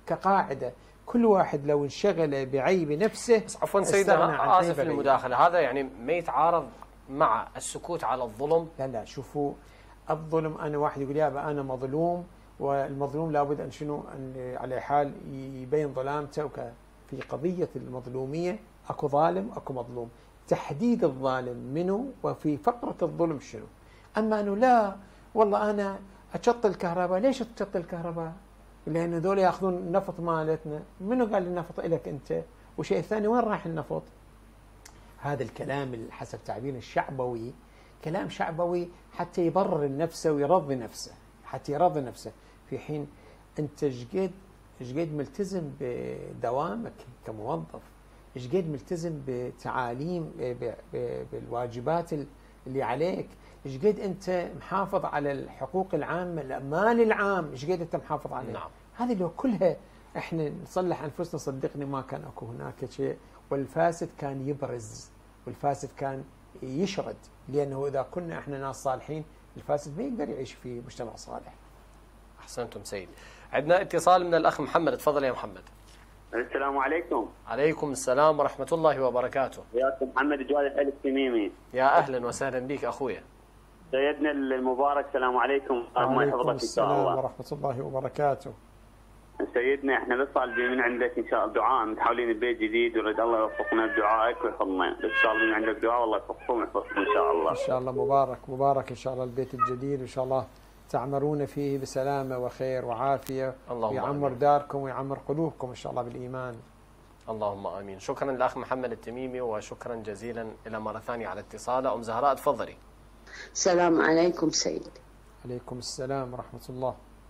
كقاعدة كل واحد لو انشغل بعيب نفسه. بس عفوا سيدنا آسف المداخلة، هذا يعني ما يتعارض مع السكوت على الظلم؟ لا لا، شوفوا الظلم، أنا واحد يقول يابا أنا مظلوم، والمظلوم لابد أن شنو أن على حال يبين ظلامته. وك في قضية المظلومية أكو ظالم أكو مظلوم، تحديد الظالم منه وفي فقرة الظلم شنو. أما أنه لا والله أنا أشط الكهرباء، ليش تشط الكهرباء؟ لأن هذول يأخذون النفط مالتنا. منو قال النفط إلك أنت؟ وشيء ثاني وين راح النفط؟ هذا الكلام حسب تعبير الشعبوي كلام شعبوي حتى يبرر النفس ويرضي نفسه، حتى يرضي نفسه، في حين أنت شقد شقد ملتزم بدوامك كموظف، شقد ملتزم بتعاليم بالواجبات اللي عليك، شقد أنت محافظ على الحقوق العامة، المال العام شقد أنت محافظ عليه. نعم. هذه لو كلها احنا نصلح أنفسنا صدقني ما كان أكو هناك شيء، والفاسد كان يبرز والفاسد كان يشرد، لأنه إذا كنا احنا ناس صالحين الفاسد ما يقدر يعيش في مجتمع صالح. أحسنتم سيد. عندنا اتصال من الأخ محمد، تفضل يا محمد. السلام عليكم. عليكم السلام ورحمة الله وبركاته. وياك محمد جواد الحلي التميمي. يا أهلا وسهلا بك أخويا. سيدنا المبارك السلام عليكم. الله يحفظك إن شاء الله. ورحمة الله وبركاته. سيدنا احنا بس طالبين من عندك ان شاء الله دعاء، متحولين ببيت جديد ورد الله يوفقنا بدعائك ويحفظنا، بس طالبين من عندك دعاء والله يوفقكم ويحفظكم ان شاء الله. ان شاء الله مبارك مبارك ان شاء الله البيت الجديد، وان شاء الله تعمرون فيه بسلامة وخير وعافية، ويعمر داركم ويعمر قلوبكم إن شاء الله بالإيمان. اللهم آمين. شكرا للأخ محمد التميمي، وشكرا جزيلا إلى مرة ثانية على اتصاله. أم زهراء تفضلي. السلام عليكم سيد. عليكم السلام ورحمة الله.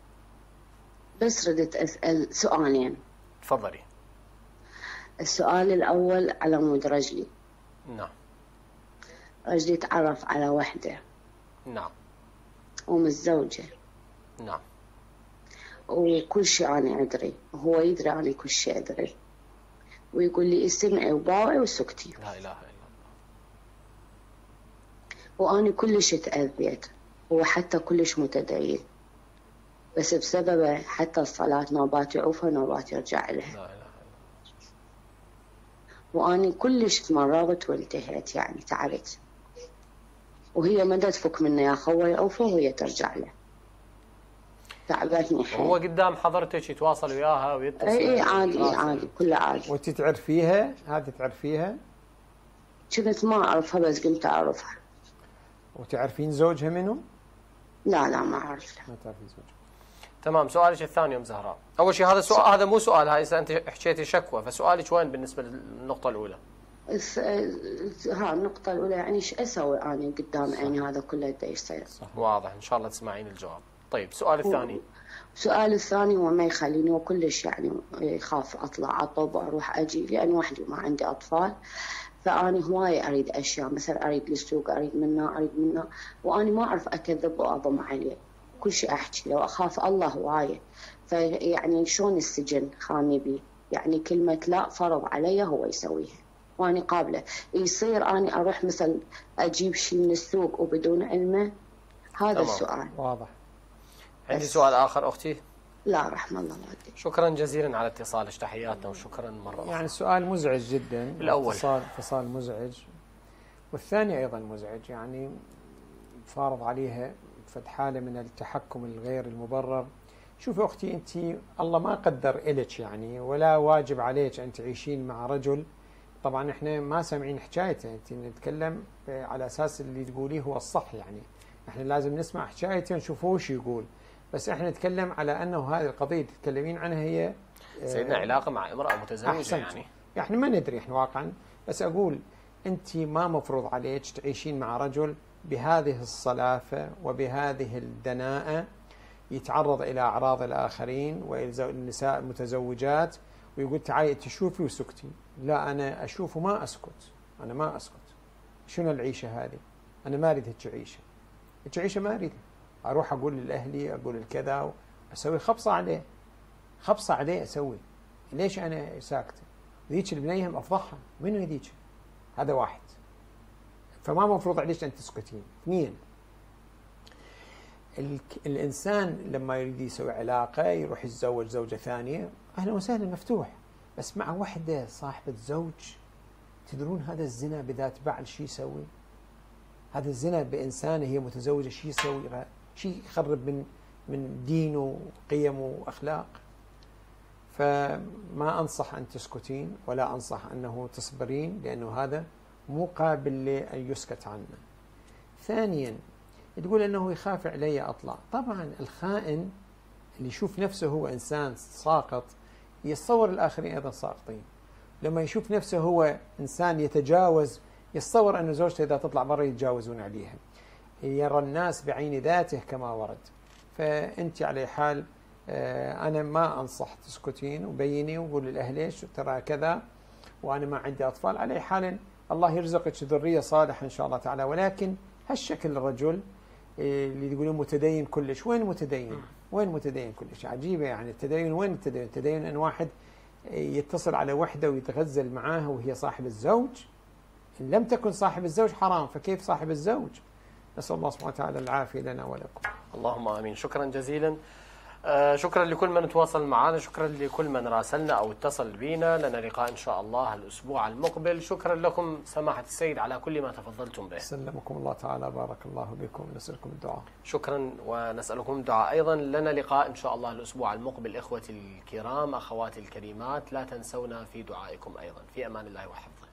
بس ردت أسأل سؤالين. تفضلي. السؤال الأول على مود رجلي. نعم. رجلي تعرف على وحدة. نعم. ومتزوجة. نعم. وكل شيء أنا أدري، وهو يدري أنا كل شيء أدري، ويقول لي استمعي وباوعي وسكتي. لا إله إلا الله. وأنا كلش تأذيت، هو حتى كلش متدين، بس بسببه حتى الصلاة نوبات يعوفها نوبات يرجع لها. لا إله إلا الله. وأنا كلش تمرضت وانتهيت، يعني تعبت، وهي ما تفك منه يا خوي يعوفه وهي ترجع له. تعبتني حيل. هو قدام حضرتك يتواصل وياها ويتصل؟ اي عادي عادي كله عادي. وانت تعرفيها؟ هذه تعرفيها؟ كنت ما اعرفها بس قمت اعرفها. وتعرفين زوجها منو؟ لا لا ما اعرف. ما تعرفين زوجها. تمام. سؤالك الثاني ام زهراء. اول شيء هذا سؤال، هذا مو سؤال، هاي اذا انت حكيتي شكوى، فسؤالك وين بالنسبه للنقطه الاولى؟ ها النقطة الأولى يعني ايش اسوي أنا قدام عيني هذا كله دا يصير؟ واضح، إن شاء الله تسمعين الجواب. طيب السؤال الثاني. السؤال الثاني هو ما يخليني وكلش يعني يخاف أطلع أطب وأروح أجي، لأن وحدي ما عندي أطفال، فأنا هواية أريد أشياء، مثلا أريد للسوق، أريد منه أريد منه، وأنا ما أعرف أكذب وأضم عليه، كل شيء أحكي له وأخاف الله هواية. فيعني شلون السجن خاني بي، يعني كلمة لا فرض علي هو يسويها وأنا قابلة. يصير أنا أروح مثل أجيب شيء من السوق وبدون علمه؟ هذا تمام. السؤال واضح. عندي سؤال آخر أختي؟ لا رحم الله والديك. شكرا جزيلا على اتصالك، تحياتنا وشكرا مرة أخرى. يعني السؤال مزعج جدا. الأول اتصال اتصال مزعج، والثاني أيضا مزعج، يعني فارض عليها فد حالة من التحكم الغير المبرر. شوفي أختي، أنت الله ما قدر إلك يعني، ولا واجب عليك أن تعيشين مع رجل. طبعا احنا ما سامعين حكايته، انت نتكلم على اساس اللي تقوليه هو الصح، يعني احنا لازم نسمع حكايته ونشوف وش يقول، بس احنا نتكلم على انه هذه القضيه اللي تتكلمين عنها هي سيدنا علاقه مع امراه متزوجه، يعني احنا ما ندري احنا واقعا، بس اقول انت ما مفروض عليك تعيشين مع رجل بهذه الصلافه وبهذه الدناءه يتعرض الى اعراض الاخرين والنساء المتزوجات ويقول تعالي تشوفي وسكتي. لا، أنا أشوف وما أسكت، أنا ما أسكت. شنو العيشة هذه؟ أنا ما أريد هيك عيشة، هيك عيشة ما أريد. أروح أقول لأهلي، أقول الكذا، أسوي خبصة عليه، خبصة عليه أسوي. ليش أنا ساكتة؟ ذيك البنية أفضحها، منو هذيك؟ هذا واحد. فما مفروض عليك أن تسكتين. اثنين، الإنسان لما يريد يسوي علاقة يروح يتزوج زوجة ثانية، أهلا وسهلا مفتوح، بس مع وحدة صاحبة زوج، تدرون هذا الزنا بذات بعل شي يسوي؟ هذا الزنا بإنسانة هي متزوجة شي يسوي؟ شي يخرب من من دينه وقيمه وأخلاق. فما أنصح أن تسكتين ولا أنصح أنه تصبرين، لأنه هذا مو قابل لأن يسكت عنه. ثانيا تقول أنه يخاف علي أطلع. طبعا الخائن اللي يشوف نفسه هو إنسان ساقط يتصور الآخرين أيضا ساقطين. لما يشوف نفسه هو إنسان يتجاوز يتصور أن زوجته إذا تطلع برا يتجاوزون عليها. يرى الناس بعين ذاته كما ورد. فأنت على حال أنا ما أنصح تسكتين وبيني وقول لأهليش ترى كذا وأنا ما عندي أطفال. على حال الله يرزقك ذرية صالحة إن شاء الله تعالى. ولكن هالشكل الرجل اللي يقولون متدين كلش، وين متدين؟ وين متدين كلش؟ عجيبة يعني التدين. وين التدين؟ التدين أن واحد يتصل على وحدة ويتغزل معاها وهي صاحب الزوج. إن لم تكن صاحب الزوج حرام، فكيف صاحب الزوج؟ نسأل الله سبحانه وتعالى العافية لنا ولكم. اللهم آمين. شكرا جزيلا. آه شكرا لكل من تواصل معنا، شكرا لكل من راسلنا أو اتصل بنا. لنا لقاء إن شاء الله الأسبوع المقبل. شكرا لكم سماحة السيد على كل ما تفضلتم به. سلمكم الله تعالى، بارك الله بكم، نسألكم الدعاء. شكرا ونسألكم الدعاء أيضا. لنا لقاء إن شاء الله الأسبوع المقبل. إخوتي الكرام، أخواتي الكريمات، لا تنسونا في دعائكم أيضا. في أمان الله وحفظه.